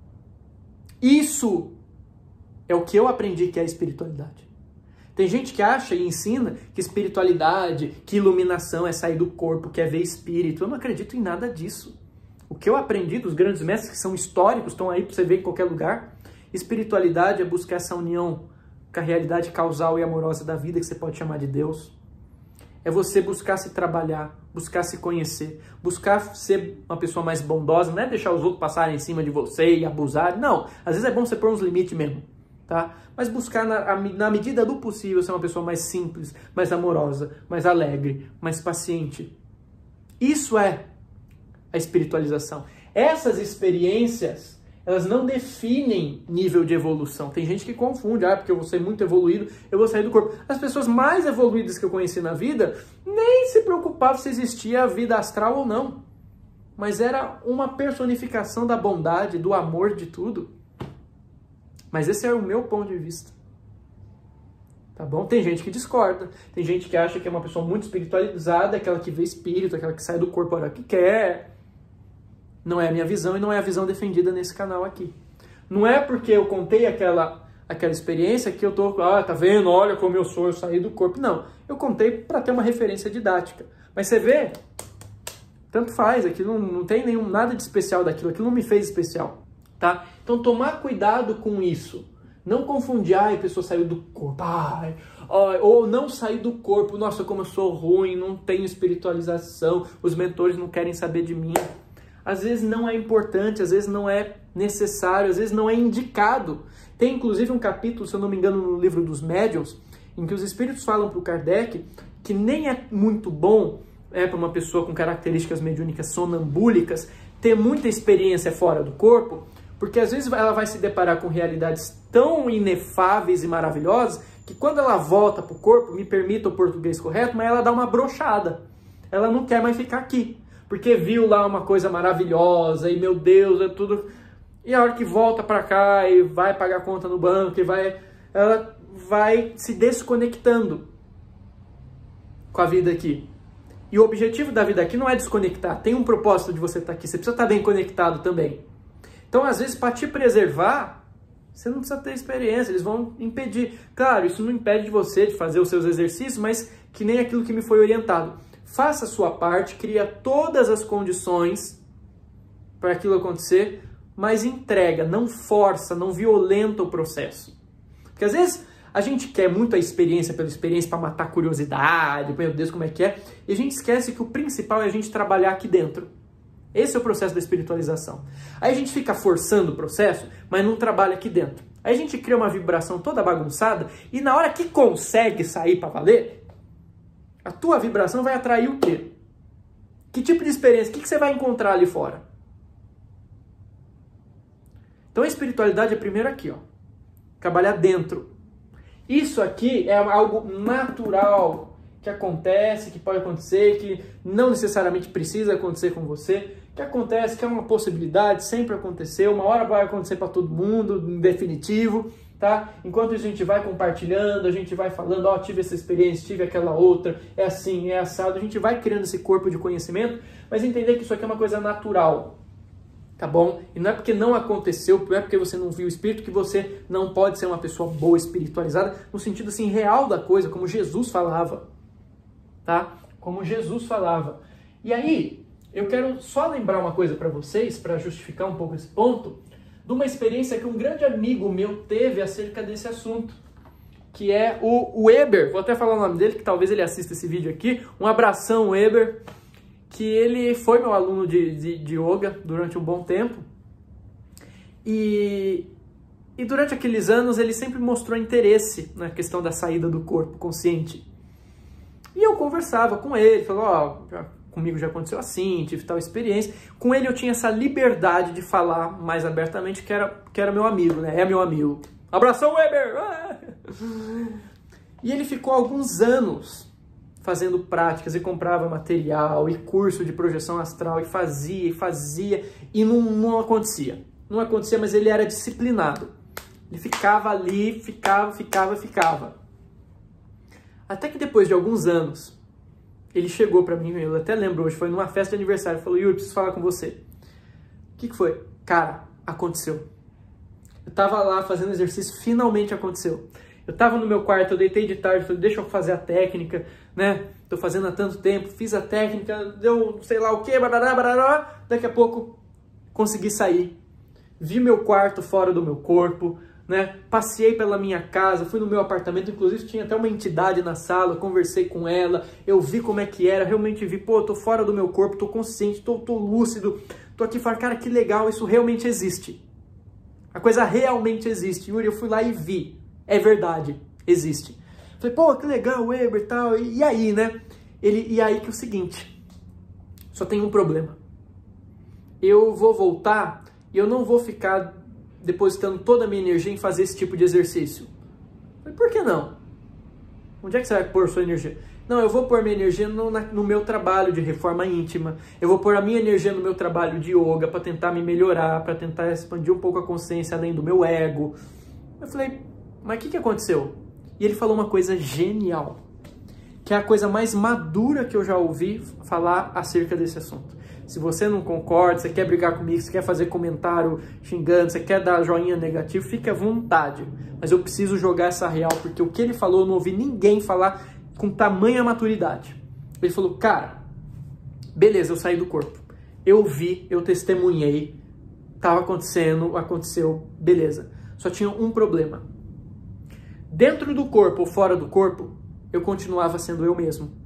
Isso é o que eu aprendi que é a espiritualidade. Tem gente que acha e ensina que espiritualidade, que iluminação é sair do corpo, que é ver espírito. Eu não acredito em nada disso. O que eu aprendi dos grandes mestres, que são históricos, estão aí para você ver em qualquer lugar. Espiritualidade é buscar essa união com a realidade causal e amorosa da vida, que você pode chamar de Deus. É você buscar se trabalhar, buscar se conhecer, buscar ser uma pessoa mais bondosa, não é deixar os outros passarem em cima de você e abusar. Não, às vezes é bom você pôr uns limites mesmo. Tá? Mas buscar, na, na medida do possível, ser uma pessoa mais simples, mais amorosa, mais alegre, mais paciente. Isso é a espiritualização. Essas experiências, elas não definem nível de evolução. Tem gente que confunde, ah, porque eu vou ser muito evoluído, eu vou sair do corpo. As pessoas mais evoluídas que eu conheci na vida, nem se preocupavam se existia a vida astral ou não. Mas era uma personificação da bondade, do amor, de tudo. Mas esse é o meu ponto de vista. Tá bom? Tem gente que discorda. Tem gente que acha que é uma pessoa muito espiritualizada, aquela que vê espírito, aquela que sai do corpo a hora que quer. Não é a minha visão e não é a visão defendida nesse canal aqui. Não é porque eu contei aquela, aquela experiência que eu tô, ah, tá vendo? Olha como eu sou, eu saí do corpo. Não. Eu contei para ter uma referência didática. Mas você vê, tanto faz, aquilo não, não tem nenhum, nada de especial daquilo, aquilo não me fez especial. Tá? Então, tomar cuidado com isso. Não confundir, ai, a pessoa saiu do corpo, ai, ai, ou não sair do corpo, nossa, como eu sou ruim, não tenho espiritualização, os mentores não querem saber de mim. Às vezes não é importante, às vezes não é necessário, às vezes não é indicado. Tem, inclusive, um capítulo, se eu não me engano, no livro dos médiuns, em que os espíritos falam para o Kardec que nem é muito bom é, para uma pessoa com características mediúnicas sonambúlicas ter muita experiência fora do corpo, porque às vezes ela vai se deparar com realidades tão inefáveis e maravilhosas que quando ela volta para o corpo, me permita o português correto, mas ela dá uma brochada. Ela não quer mais ficar aqui, porque viu lá uma coisa maravilhosa e meu Deus, é tudo... E a hora que volta para cá e vai pagar conta no banco, e vai, ela vai se desconectando com a vida aqui. E o objetivo da vida aqui não é desconectar, tem um propósito de você estar aqui, você precisa estar bem conectado também. Então, às vezes, para te preservar, você não precisa ter experiência, eles vão impedir. Claro, isso não impede de você de fazer os seus exercícios, mas que nem aquilo que me foi orientado. Faça a sua parte, cria todas as condições para aquilo acontecer, mas entrega, não força, não violenta o processo. Porque às vezes a gente quer muito a experiência pela experiência para matar a curiosidade, meu Deus, como é que é, e a gente esquece que o principal é a gente trabalhar aqui dentro. Esse é o processo da espiritualização. Aí a gente fica forçando o processo, mas não trabalha aqui dentro. Aí a gente cria uma vibração toda bagunçada e na hora que consegue sair para valer, a tua vibração vai atrair o quê? Que tipo de experiência? O que você vai encontrar ali fora? Então a espiritualidade é primeiro aqui, ó. Trabalhar dentro. Isso aqui é algo natural que acontece, que pode acontecer, que não necessariamente precisa acontecer com você, que acontece, que é uma possibilidade, sempre aconteceu, uma hora vai acontecer para todo mundo, em definitivo, tá? Enquanto isso a gente vai compartilhando, a gente vai falando, ó, oh, tive essa experiência, tive aquela outra, é assim, é assado, a gente vai criando esse corpo de conhecimento, mas entender que isso aqui é uma coisa natural, tá bom? E não é porque não aconteceu, não é porque você não viu o Espírito que você não pode ser uma pessoa boa, espiritualizada, no sentido assim, real da coisa, como Jesus falava, tá? Como Jesus falava. E aí, eu quero só lembrar uma coisa para vocês, para justificar um pouco esse ponto, de uma experiência que um grande amigo meu teve acerca desse assunto, que é o Weber, vou até falar o nome dele, que talvez ele assista esse vídeo aqui, um abração, Weber, que ele foi meu aluno de, de, de yoga durante um bom tempo, e, e durante aqueles anos ele sempre mostrou interesse na questão da saída do corpo consciente. E eu conversava com ele, falou, ó, oh, comigo já aconteceu assim, tive tal experiência. Com ele eu tinha essa liberdade de falar mais abertamente, que era, que era meu amigo, né? É meu amigo. Abração, Weber! Ah! E ele ficou alguns anos fazendo práticas e comprava material e curso de projeção astral e fazia e fazia e não, não acontecia. Não acontecia, mas ele era disciplinado. Ele ficava ali, ficava, ficava, ficava. Até que depois de alguns anos, ele chegou pra mim, eu até lembro hoje, foi numa festa de aniversário, falou, Yuri, preciso falar com você. O que que foi? Cara, aconteceu. Eu tava lá fazendo exercício, finalmente aconteceu. Eu tava no meu quarto, eu deitei de tarde, falei, deixa eu fazer a técnica, né? Tô fazendo há tanto tempo, fiz a técnica, deu sei lá o que, barará, barará. Daqui a pouco, consegui sair. Vi meu quarto fora do meu corpo, né? Passei pela minha casa, fui no meu apartamento, inclusive tinha até uma entidade na sala, conversei com ela, eu vi como é que era, realmente vi, pô, eu tô fora do meu corpo, tô consciente, tô, tô lúcido, tô aqui falando, cara, que legal, isso realmente existe. A coisa realmente existe. Yuri, eu fui lá e vi. É verdade, existe. Falei, pô, que legal, Weber e tal, e, e aí, né? Ele, e aí que é o seguinte, só tem um problema. Eu vou voltar e eu não vou ficar depositando toda a minha energia em fazer esse tipo de exercício. Falei, por que não? Onde é que você vai pôr sua energia? Não, eu vou pôr minha energia no, na, no meu trabalho de reforma íntima, eu vou pôr a minha energia no meu trabalho de yoga para tentar me melhorar, para tentar expandir um pouco a consciência além do meu ego. Eu falei, mas o que, que aconteceu? E ele falou uma coisa genial, que é a coisa mais madura que eu já ouvi falar acerca desse assunto. Se você não concorda, você quer brigar comigo, você quer fazer comentário xingando, você quer dar joinha negativo, fique à vontade. Mas eu preciso jogar essa real, porque o que ele falou eu não ouvi ninguém falar com tamanha maturidade. Ele falou, cara, beleza, eu saí do corpo. Eu vi, eu testemunhei, estava acontecendo, aconteceu, beleza. Só tinha um problema. Dentro do corpo ou fora do corpo, eu continuava sendo eu mesmo.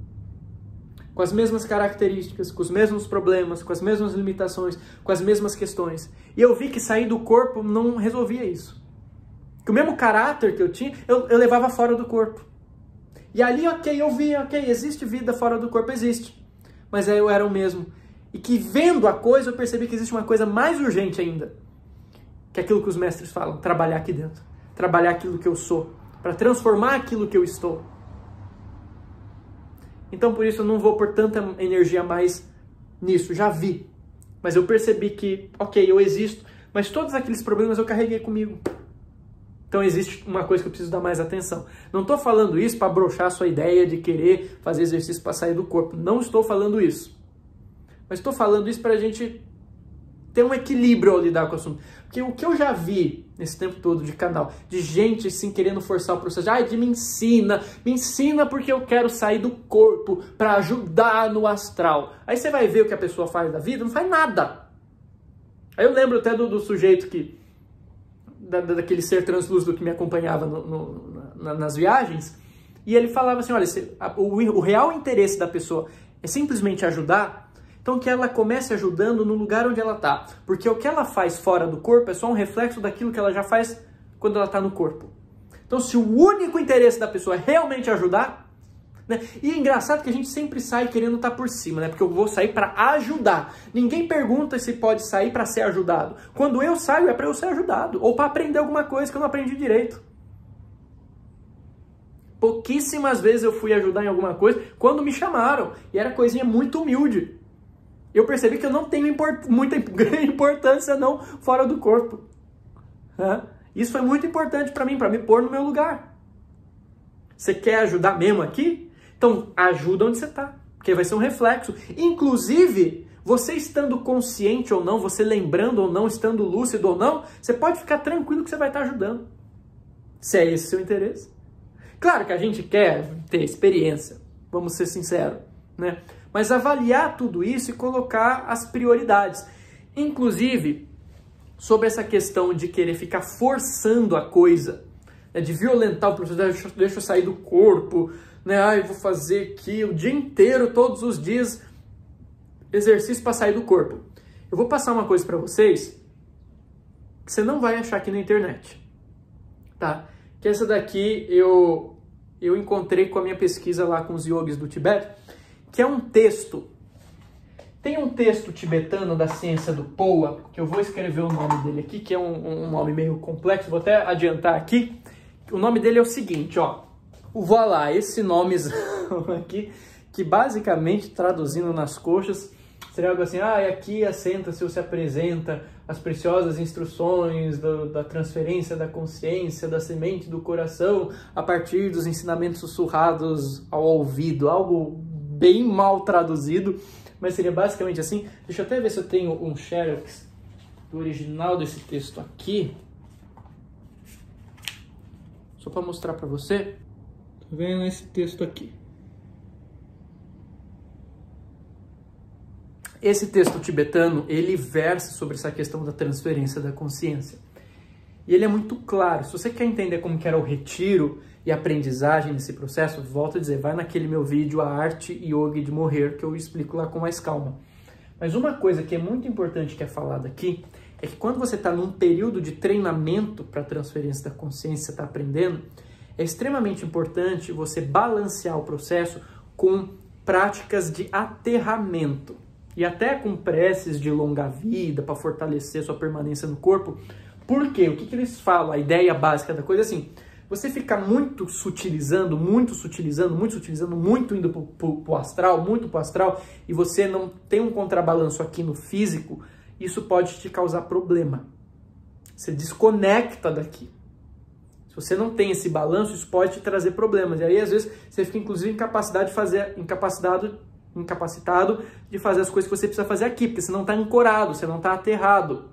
Com as mesmas características, com os mesmos problemas, com as mesmas limitações, com as mesmas questões. E eu vi que sair do corpo não resolvia isso. Que o mesmo caráter que eu tinha, eu, eu levava fora do corpo. E ali, ok, eu vi, ok, existe vida fora do corpo, existe. Mas aí eu era o mesmo. E que vendo a coisa, eu percebi que existe uma coisa mais urgente ainda. Que é aquilo que os mestres falam, trabalhar aqui dentro. Trabalhar aquilo que eu sou. Para transformar aquilo que eu estou. Então, por isso, eu não vou pôr tanta energia mais nisso. Já vi. Mas eu percebi que, ok, eu existo, mas todos aqueles problemas eu carreguei comigo. Então, existe uma coisa que eu preciso dar mais atenção. Não estou falando isso para broxar a sua ideia de querer fazer exercício para sair do corpo. Não estou falando isso. Mas estou falando isso para a gente ter um equilíbrio ao lidar com o assunto. Porque o que eu já vi nesse tempo todo de canal, de gente assim querendo forçar o processo, ai, de me ensina, me ensina porque eu quero sair do corpo para ajudar no astral. Aí você vai ver o que a pessoa faz da vida, não faz nada. Aí eu lembro até do, do sujeito que, da, daquele ser translúcido que me acompanhava no, no, na, nas viagens, e ele falava assim, olha, se, a, o, o real interesse da pessoa é simplesmente ajudar, então que ela comece ajudando no lugar onde ela está. Porque o que ela faz fora do corpo é só um reflexo daquilo que ela já faz quando ela está no corpo. Então se o único interesse da pessoa é realmente ajudar, né? E é engraçado que a gente sempre sai querendo estar por cima, né? Porque eu vou sair para ajudar. Ninguém pergunta se pode sair para ser ajudado. Quando eu saio é para eu ser ajudado. Ou para aprender alguma coisa que eu não aprendi direito. Pouquíssimas vezes eu fui ajudar em alguma coisa quando me chamaram. E era coisinha muito humilde. Eu percebi que eu não tenho import muita importância não fora do corpo. Né? Isso foi muito importante para mim, para me pôr no meu lugar. Você quer ajudar mesmo aqui? Então, ajuda onde você está, porque vai ser um reflexo. Inclusive, você estando consciente ou não, você lembrando ou não, estando lúcido ou não, você pode ficar tranquilo que você vai estar ajudando. Se é esse o seu interesse. Claro que a gente quer ter experiência, vamos ser sinceros, né? Mas avaliar tudo isso e colocar as prioridades. Inclusive, sobre essa questão de querer ficar forçando a coisa, né, de violentar o processo, deixa, deixa eu sair do corpo, né? Ah, eu vou fazer aqui o dia inteiro, todos os dias, exercício para sair do corpo. Eu vou passar uma coisa para vocês que você não vai achar aqui na internet, tá? Que essa daqui eu, eu encontrei com a minha pesquisa lá com os yogis do Tibete, que é um texto. Tem um texto tibetano da ciência do Poa, que eu vou escrever o nome dele aqui, que é um, um nome meio complexo, vou até adiantar aqui. O nome dele é o seguinte, ó. O Voilá, esse nome aqui, que basicamente, traduzindo nas coxas, seria algo assim, ah, aqui assenta-se ou se apresenta as preciosas instruções do, da transferência da consciência, da semente do coração, a partir dos ensinamentos sussurrados ao ouvido, algo bem mal traduzido, mas seria basicamente assim. Deixa eu até ver se eu tenho um xerox do original desse texto aqui, só para mostrar para você. Tá vendo esse texto aqui? Esse texto tibetano, ele versa sobre essa questão da transferência da consciência. E ele é muito claro. Se você quer entender como que era o retiro e a aprendizagem nesse processo, volto a dizer, vai naquele meu vídeo, A Arte Yoga de Morrer, que eu explico lá com mais calma. Mas uma coisa que é muito importante que é falada aqui, é que quando você está num período de treinamento para a transferência da consciência, está aprendendo, é extremamente importante você balancear o processo com práticas de aterramento. E até com preces de longa vida, para fortalecer sua permanência no corpo. Por quê? O que, que eles falam? A ideia básica da coisa é assim, você fica muito sutilizando, muito sutilizando, muito sutilizando, muito indo para o astral, muito para o astral, e você não tem um contrabalanço aqui no físico, isso pode te causar problema. Você desconecta daqui. Se você não tem esse balanço, isso pode te trazer problemas. E aí, às vezes, você fica, inclusive, incapacidade de fazer, incapacitado, incapacitado de fazer as coisas que você precisa fazer aqui, porque você não está ancorado, você não está aterrado.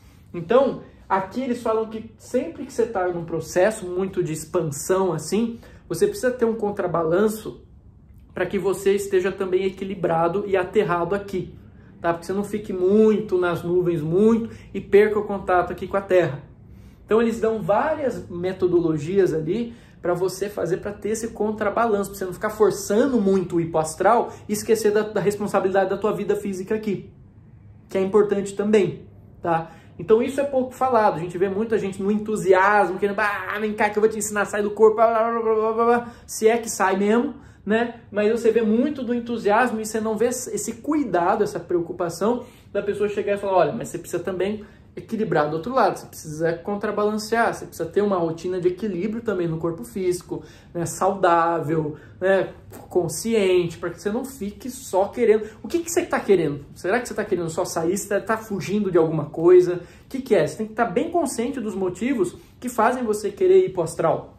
Então, aqui eles falam que sempre que você está num processo muito de expansão, assim, você precisa ter um contrabalanço para que você esteja também equilibrado e aterrado aqui, tá? Porque você não fique muito nas nuvens, muito, e perca o contato aqui com a Terra. Então, eles dão várias metodologias ali para você fazer, para ter esse contrabalanço, para você não ficar forçando muito o hipoastral e esquecer da, da responsabilidade da tua vida física aqui, que é importante também, tá? Então isso é pouco falado, a gente vê muita gente no entusiasmo, querendo, ah, vem cá que eu vou te ensinar a sair do corpo, blá, blá, blá, blá, blá, se é que sai mesmo, né? Mas você vê muito do entusiasmo e você não vê esse cuidado, essa preocupação da pessoa chegar e falar, olha, mas você precisa também equilibrar do outro lado, você precisa contrabalancear, você precisa ter uma rotina de equilíbrio também no corpo físico, né, saudável, né, consciente, para que você não fique só querendo. O que, que você está querendo? Será que você está querendo só sair? Você está fugindo de alguma coisa? O que, que é? Você tem que estar bem consciente dos motivos que fazem você querer ir para o astral.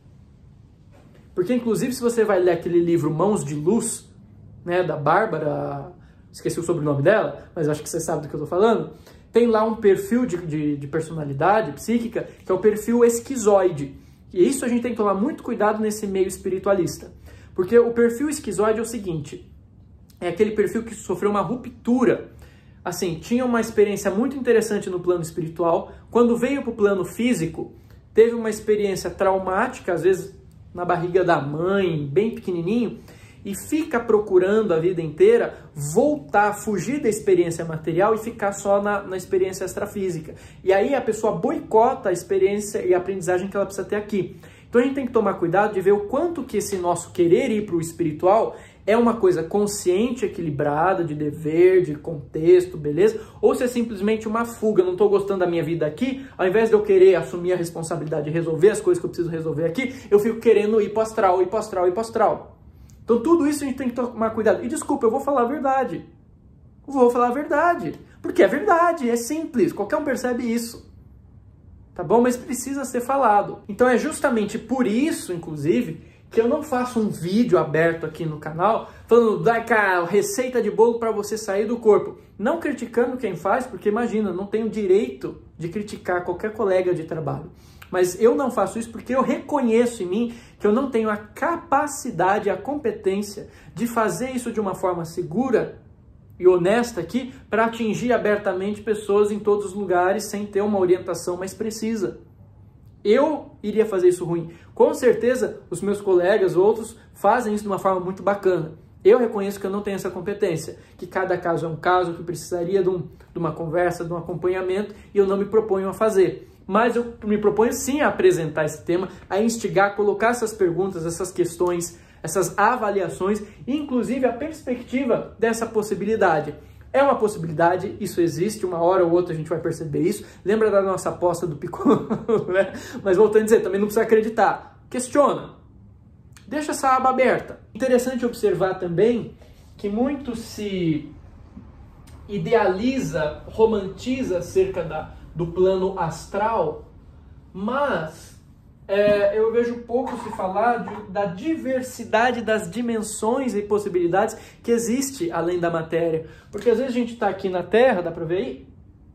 Porque, inclusive, se você vai ler aquele livro Mãos de Luz, né, da Bárbara, esqueci o sobrenome dela, mas acho que você sabe do que eu estou falando, tem lá um perfil de, de, de personalidade psíquica, que é o perfil esquizoide. E isso a gente tem que tomar muito cuidado nesse meio espiritualista. Porque o perfil esquizoide é o seguinte, é aquele perfil que sofreu uma ruptura. Assim, tinha uma experiência muito interessante no plano espiritual, quando veio para o plano físico, teve uma experiência traumática, às vezes na barriga da mãe, bem pequenininho, e fica procurando a vida inteira voltar, fugir da experiência material e ficar só na, na experiência extrafísica. E aí a pessoa boicota a experiência e a aprendizagem que ela precisa ter aqui. Então a gente tem que tomar cuidado de ver o quanto que esse nosso querer ir para o espiritual é uma coisa consciente, equilibrada, de dever, de contexto, beleza? Ou se é simplesmente uma fuga, não estou gostando da minha vida aqui, ao invés de eu querer assumir a responsabilidade de resolver as coisas que eu preciso resolver aqui, eu fico querendo ir para o astral, ir para o astral, ir para o astral. Então tudo isso a gente tem que tomar cuidado. E desculpa, eu vou falar a verdade. Eu vou falar a verdade. Porque é verdade, é simples, qualquer um percebe isso. tá bom? Mas precisa ser falado. Então é justamente por isso, inclusive, que eu não faço um vídeo aberto aqui no canal falando da receita de bolo para você sair do corpo. Não criticando quem faz, porque imagina, não tenho direito de criticar qualquer colega de trabalho. Mas eu não faço isso porque eu reconheço em mim que eu não tenho a capacidade, a competência de fazer isso de uma forma segura e honesta aqui para atingir abertamente pessoas em todos os lugares sem ter uma orientação mais precisa. Eu iria fazer isso ruim. Com certeza, os meus colegas, outros, fazem isso de uma forma muito bacana. Eu reconheço que eu não tenho essa competência, que cada caso é um caso, que precisaria de, um, de uma conversa, de um acompanhamento, e eu não me proponho a fazer. Mas eu me proponho sim a apresentar esse tema, a instigar, a colocar essas perguntas, essas questões, essas avaliações, inclusive a perspectiva dessa possibilidade. É uma possibilidade, isso existe, uma hora ou outra a gente vai perceber isso. Lembra da nossa aposta do Piccolo, né? Mas voltando a dizer, também não precisa acreditar. Questiona. Deixa essa aba aberta. Interessante observar também que muito se idealiza, romantiza acerca da, do plano astral, mas é, eu vejo pouco se falar de, da diversidade das dimensões e possibilidades que existe além da matéria. Porque às vezes a gente está aqui na Terra, dá para ver aí?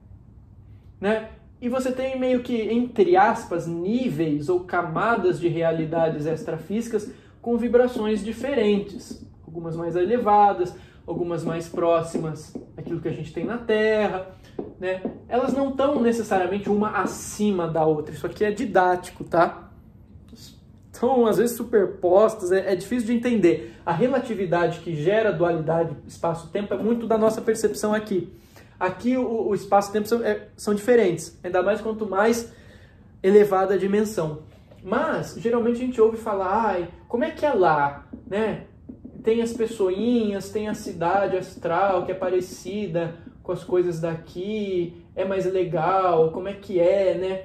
Né? E você tem meio que, entre aspas, níveis ou camadas de realidades extrafísicas com vibrações diferentes. Algumas mais elevadas, algumas mais próximas daquilo que a gente tem na Terra, né? Elas não estão necessariamente uma acima da outra. Isso aqui é didático, tá? Estão, às vezes, superpostas, é, é difícil de entender. A relatividade que gera dualidade espaço-tempo é muito da nossa percepção aqui. Aqui o, o espaço e o tempo são, é, são diferentes, ainda mais quanto mais elevada a dimensão. Mas, geralmente a gente ouve falar, ai, como é que é lá, né? Tem as pessoinhas, tem a cidade astral que é parecida com as coisas daqui, é mais legal, como é que é, né?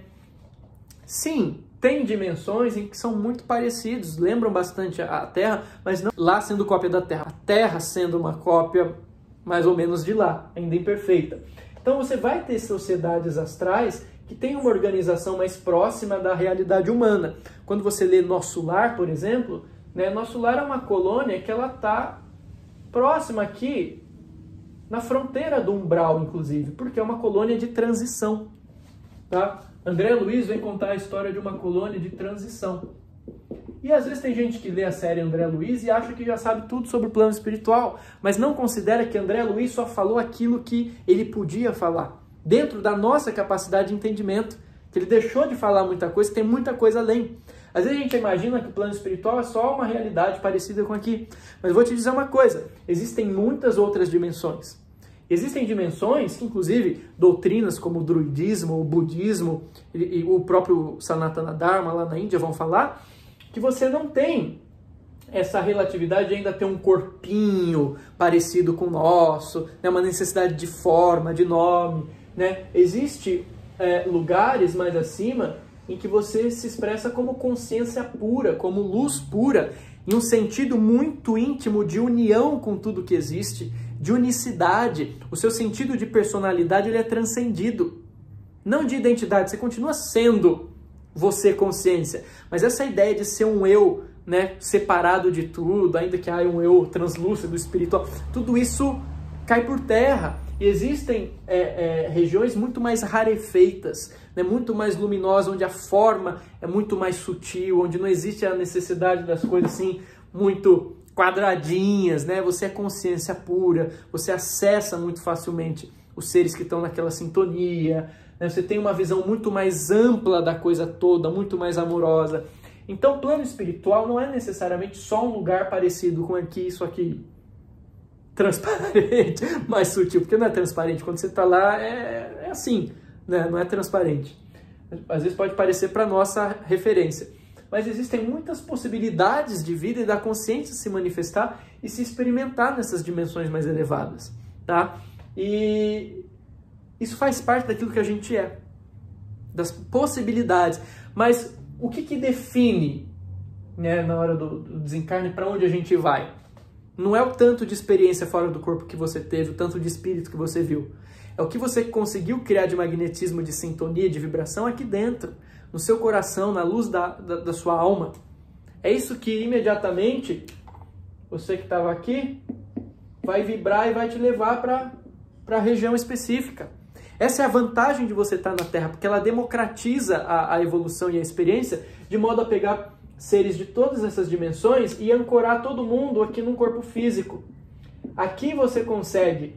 Sim, tem dimensões em que são muito parecidos, lembram bastante a Terra, mas não lá sendo cópia da Terra, a Terra sendo uma cópia mais ou menos de lá, ainda imperfeita. Então você vai ter sociedades astrais que têm uma organização mais próxima da realidade humana. Quando você lê Nosso Lar, por exemplo, né, Nosso Lar é uma colônia que ela está próxima aqui, na fronteira do umbral, inclusive, porque é uma colônia de transição. Tá? André Luiz vem contar a história de uma colônia de transição. E às vezes tem gente que lê a série André Luiz e acha que já sabe tudo sobre o plano espiritual, mas não considera que André Luiz só falou aquilo que ele podia falar, dentro da nossa capacidade de entendimento, que ele deixou de falar muita coisa, tem muita coisa além. Às vezes a gente imagina que o plano espiritual é só uma realidade parecida com aqui, mas vou te dizer uma coisa, existem muitas outras dimensões. Existem dimensões que, inclusive, doutrinas como o druidismo, o budismo e, e o próprio Sanatana Dharma lá na Índia vão falar, que você não tem essa relatividade de ainda ter um corpinho parecido com o nosso, né? Uma necessidade de forma, de nome. Né? Existem é, lugares mais acima em que você se expressa como consciência pura, como luz pura, em um sentido muito íntimo de união com tudo que existe, de unicidade. O seu sentido de personalidade ele é transcendido, não de identidade. Você continua sendo você, consciência, mas essa ideia de ser um eu, né, separado de tudo, ainda que haja um eu translúcido, espiritual, tudo isso cai por terra. E existem é, é, regiões muito mais rarefeitas, né, muito mais luminosas, onde a forma é muito mais sutil, onde não existe a necessidade das coisas assim muito quadradinhas, né? Você é consciência pura, você acessa muito facilmente os seres que estão naquela sintonia, né? Você tem uma visão muito mais ampla da coisa toda, muito mais amorosa. Então, o plano espiritual não é necessariamente só um lugar parecido com aqui, isso aqui, transparente, mais sutil, porque não é transparente, quando você está lá é, é assim, né? Não é transparente. Às vezes pode parecer para nossa referência, mas existem muitas possibilidades de vida e da consciência se manifestar e se experimentar nessas dimensões mais elevadas, tá? E isso faz parte daquilo que a gente é, das possibilidades. Mas o que que define, né, na hora do, do desencarne, para onde a gente vai? Não é o tanto de experiência fora do corpo que você teve, o tanto de espírito que você viu. É o que você conseguiu criar de magnetismo, de sintonia, de vibração aqui dentro, no seu coração, na luz da, da, da sua alma. É isso que imediatamente você que estava aqui vai vibrar e vai te levar para para a região específica. Essa é a vantagem de você estar na Terra, porque ela democratiza a, a evolução e a experiência de modo a pegar seres de todas essas dimensões e ancorar todo mundo aqui num corpo físico. Aqui você consegue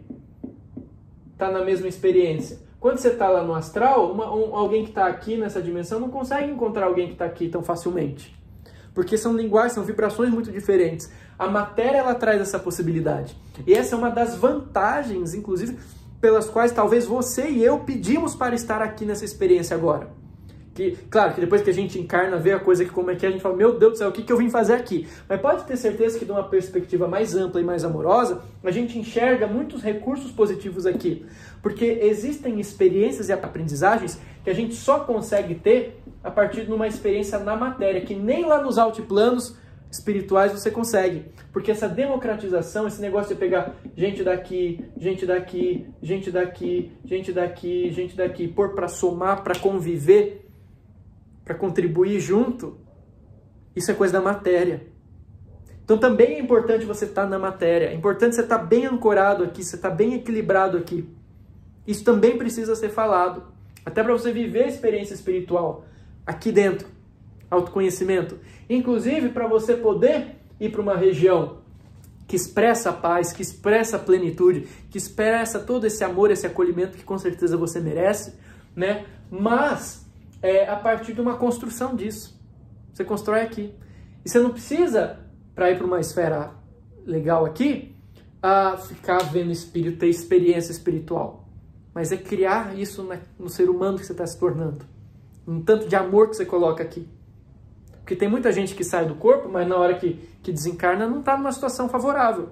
estar na mesma experiência. Quando você está lá no astral, uma, um, alguém que está aqui nessa dimensão não consegue encontrar alguém que está aqui tão facilmente. Porque são linguagens, são vibrações muito diferentes. A matéria, ela traz essa possibilidade. E essa é uma das vantagens, inclusive, pelas quais talvez você e eu pedimos para estar aqui nessa experiência agora. Que, claro, que depois que a gente encarna, vê a coisa que como é que é, a gente fala, meu Deus do céu, o que, que eu vim fazer aqui? Mas pode ter certeza que de uma perspectiva mais ampla e mais amorosa, a gente enxerga muitos recursos positivos aqui. Porque existem experiências e aprendizagens que a gente só consegue ter a partir de uma experiência na matéria, que nem lá nos altiplanos espirituais você consegue. Porque essa democratização, esse negócio de pegar gente daqui, gente daqui, gente daqui, gente daqui, gente daqui, pôr para somar, para conviver, para contribuir junto, isso é coisa da matéria. Então também é importante você estar na matéria, é importante você estar bem ancorado aqui, você estar bem equilibrado aqui. Isso também precisa ser falado, até para você viver a experiência espiritual aqui dentro, autoconhecimento. Inclusive para você poder ir para uma região que expressa a paz, que expressa a plenitude, que expressa todo esse amor, esse acolhimento que com certeza você merece, né? Mas é a partir de uma construção disso. Você constrói aqui. E você não precisa, para ir para uma esfera legal aqui, a ficar vendo espírito, ter experiência espiritual. Mas é criar isso no ser humano que você está se tornando. Um tanto de amor que você coloca aqui. Porque tem muita gente que sai do corpo, mas na hora que, que desencarna não está numa situação favorável.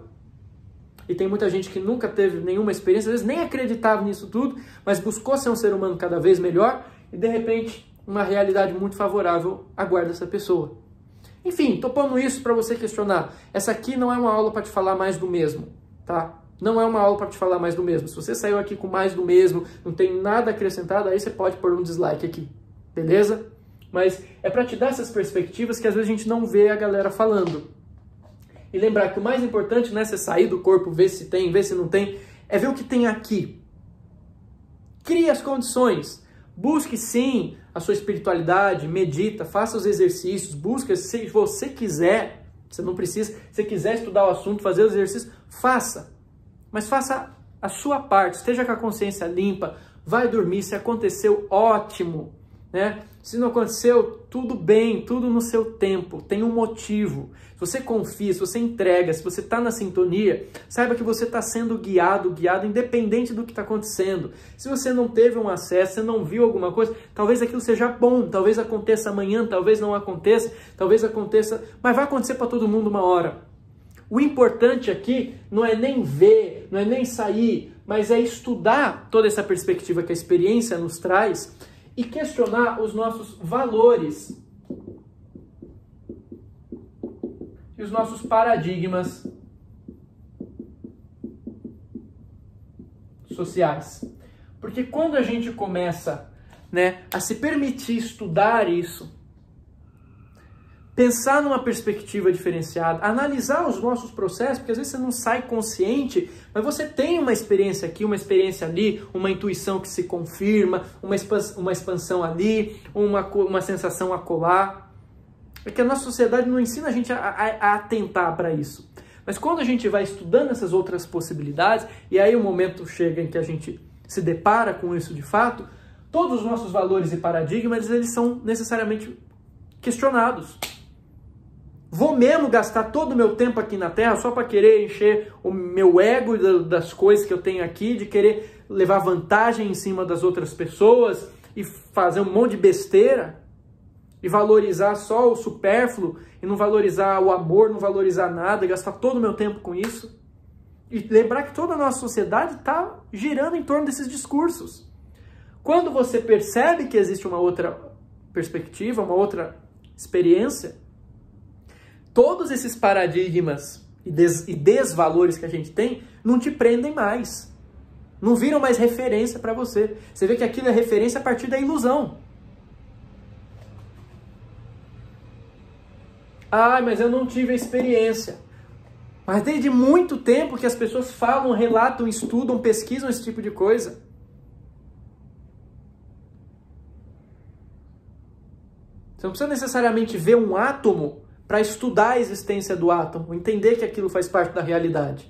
E tem muita gente que nunca teve nenhuma experiência, às vezes nem acreditava nisso tudo, mas buscou ser um ser humano cada vez melhor, e de repente uma realidade muito favorável aguarda essa pessoa. Enfim, tô pondo isso para você questionar. Essa aqui não é uma aula para te falar mais do mesmo, tá? Não é uma aula para te falar mais do mesmo. Se você saiu aqui com mais do mesmo, não tem nada acrescentado, aí você pode pôr um dislike aqui, beleza? Mas é para te dar essas perspectivas que às vezes a gente não vê a galera falando. E lembrar que o mais importante não é você sair do corpo, ver se tem, ver se não tem, é ver o que tem aqui. Crie as condições. Busque sim a sua espiritualidade, medita, faça os exercícios, busque, se você quiser, você não precisa, se você quiser estudar o assunto, fazer os exercícios, faça. Mas faça a sua parte, esteja com a consciência limpa, vai dormir, se aconteceu, ótimo, né? Se não aconteceu, tudo bem, tudo no seu tempo, tem um motivo. Se você confia, se você entrega, se você está na sintonia, saiba que você está sendo guiado, guiado independente do que está acontecendo. Se você não teve um acesso, você não viu alguma coisa, talvez aquilo seja bom, talvez aconteça amanhã, talvez não aconteça, talvez aconteça, mas vai acontecer para todo mundo uma hora. O importante aqui não é nem ver, não é nem sair, mas é estudar toda essa perspectiva que a experiência nos traz e questionar os nossos valores e os nossos paradigmas sociais. Porque quando a gente começa, né, a se permitir estudar isso, pensar numa perspectiva diferenciada, analisar os nossos processos, porque às vezes você não sai consciente, mas você tem uma experiência aqui, uma experiência ali, uma intuição que se confirma, uma expansão, uma expansão ali, uma, uma sensação acolá. É que a nossa sociedade não ensina a gente a, a, a atentar para isso. Mas quando a gente vai estudando essas outras possibilidades, e aí o momento chega em que a gente se depara com isso de fato, todos os nossos valores e paradigmas, eles são necessariamente questionados. Vou mesmo gastar todo o meu tempo aqui na Terra só para querer encher o meu ego das coisas que eu tenho aqui, de querer levar vantagem em cima das outras pessoas e fazer um monte de besteira e valorizar só o supérfluo e não valorizar o amor, não valorizar nada, e gastar todo o meu tempo com isso? E lembrar que toda a nossa sociedade está girando em torno desses discursos. Quando você percebe que existe uma outra perspectiva, uma outra experiência, todos esses paradigmas e, des, e desvalores que a gente tem não te prendem mais. não viram mais referência para você. Você vê que aquilo é referência a partir da ilusão. Ah, mas eu não tive a experiência. Mas desde muito tempo que as pessoas falam, relatam, estudam, pesquisam esse tipo de coisa. Você não precisa necessariamente ver um átomo para estudar a existência do átomo, entender que aquilo faz parte da realidade.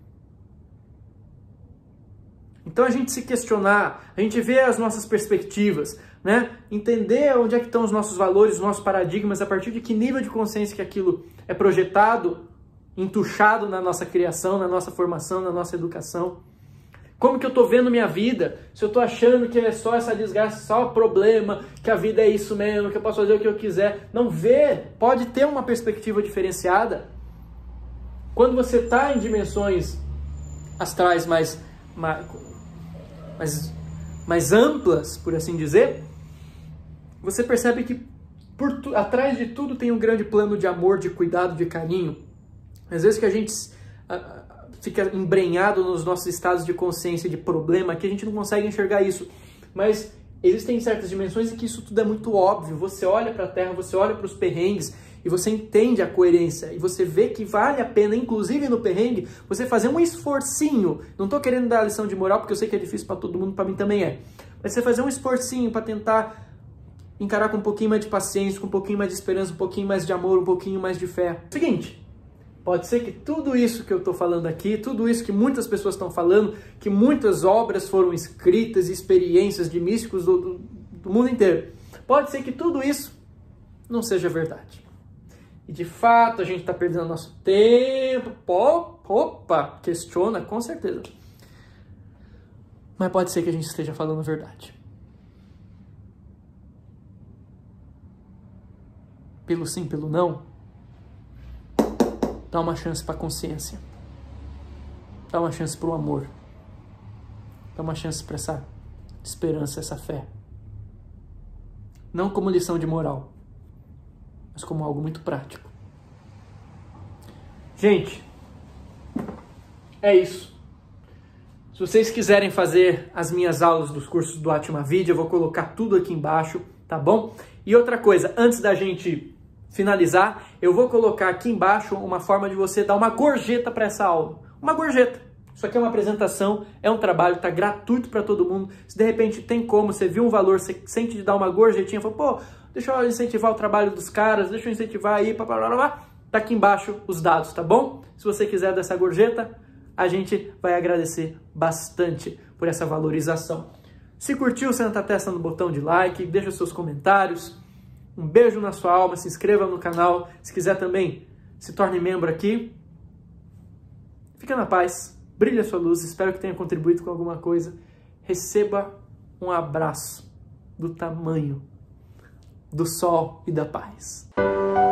Então a gente se questionar, a gente ver as nossas perspectivas, né? Entender onde é que estão os nossos valores, os nossos paradigmas, a partir de que nível de consciência que aquilo é projetado, entuchado na nossa criação, na nossa formação, na nossa educação. Como que eu estou vendo minha vida? Se eu estou achando que é só essa desgraça, só problema, que a vida é isso mesmo, que eu posso fazer o que eu quiser. Não vê, pode ter uma perspectiva diferenciada. Quando você está em dimensões astrais mais, mais, mais, mais amplas, por assim dizer, você percebe que por tu, atrás de tudo tem um grande plano de amor, de cuidado, de carinho. Às vezes que a gente a, fica embrenhado nos nossos estados de consciência, de problema, que a gente não consegue enxergar isso. Mas existem certas dimensões em que isso tudo é muito óbvio. Você olha para a Terra, você olha para os perrengues e você entende a coerência. E você vê que vale a pena, inclusive no perrengue, você fazer um esforcinho. Não estou querendo dar lição de moral, porque eu sei que é difícil para todo mundo, para mim também é. Mas você fazer um esforcinho para tentar encarar com um pouquinho mais de paciência, com um pouquinho mais de esperança, um pouquinho mais de amor, um pouquinho mais de fé. Seguinte. Pode ser que tudo isso que eu estou falando aqui, tudo isso que muitas pessoas estão falando, que muitas obras foram escritas, experiências de místicos do, do, do mundo inteiro, pode ser que tudo isso não seja verdade. E de fato a gente está perdendo nosso tempo. Pô, opa, questiona, com certeza. Mas pode ser que a gente esteja falando a verdade. Pelo sim, pelo não. Dá uma chance para a consciência. Dá uma chance para o amor. Dá uma chance para essa esperança, essa fé. Não como lição de moral, mas como algo muito prático. Gente, é isso. Se vocês quiserem fazer as minhas aulas dos cursos do Atma Vidya, eu vou colocar tudo aqui embaixo, tá bom? E outra coisa, antes da gente finalizar, eu vou colocar aqui embaixo uma forma de você dar uma gorjeta para essa aula. Uma gorjeta. Isso aqui é uma apresentação, é um trabalho, está gratuito para todo mundo. Se de repente tem como, você viu um valor, você sente de dar uma gorjetinha, fala, pô, deixa eu incentivar o trabalho dos caras, deixa eu incentivar aí, papapá, tá aqui embaixo os dados, tá bom? Se você quiser dessa gorjeta, a gente vai agradecer bastante por essa valorização. Se curtiu, senta a testa no botão de like, deixa seus comentários. Um beijo na sua alma, se inscreva no canal. Se quiser também, se torne membro aqui. Fica na paz, brilhe a sua luz, espero que tenha contribuído com alguma coisa. Receba um abraço do tamanho do sol e da paz.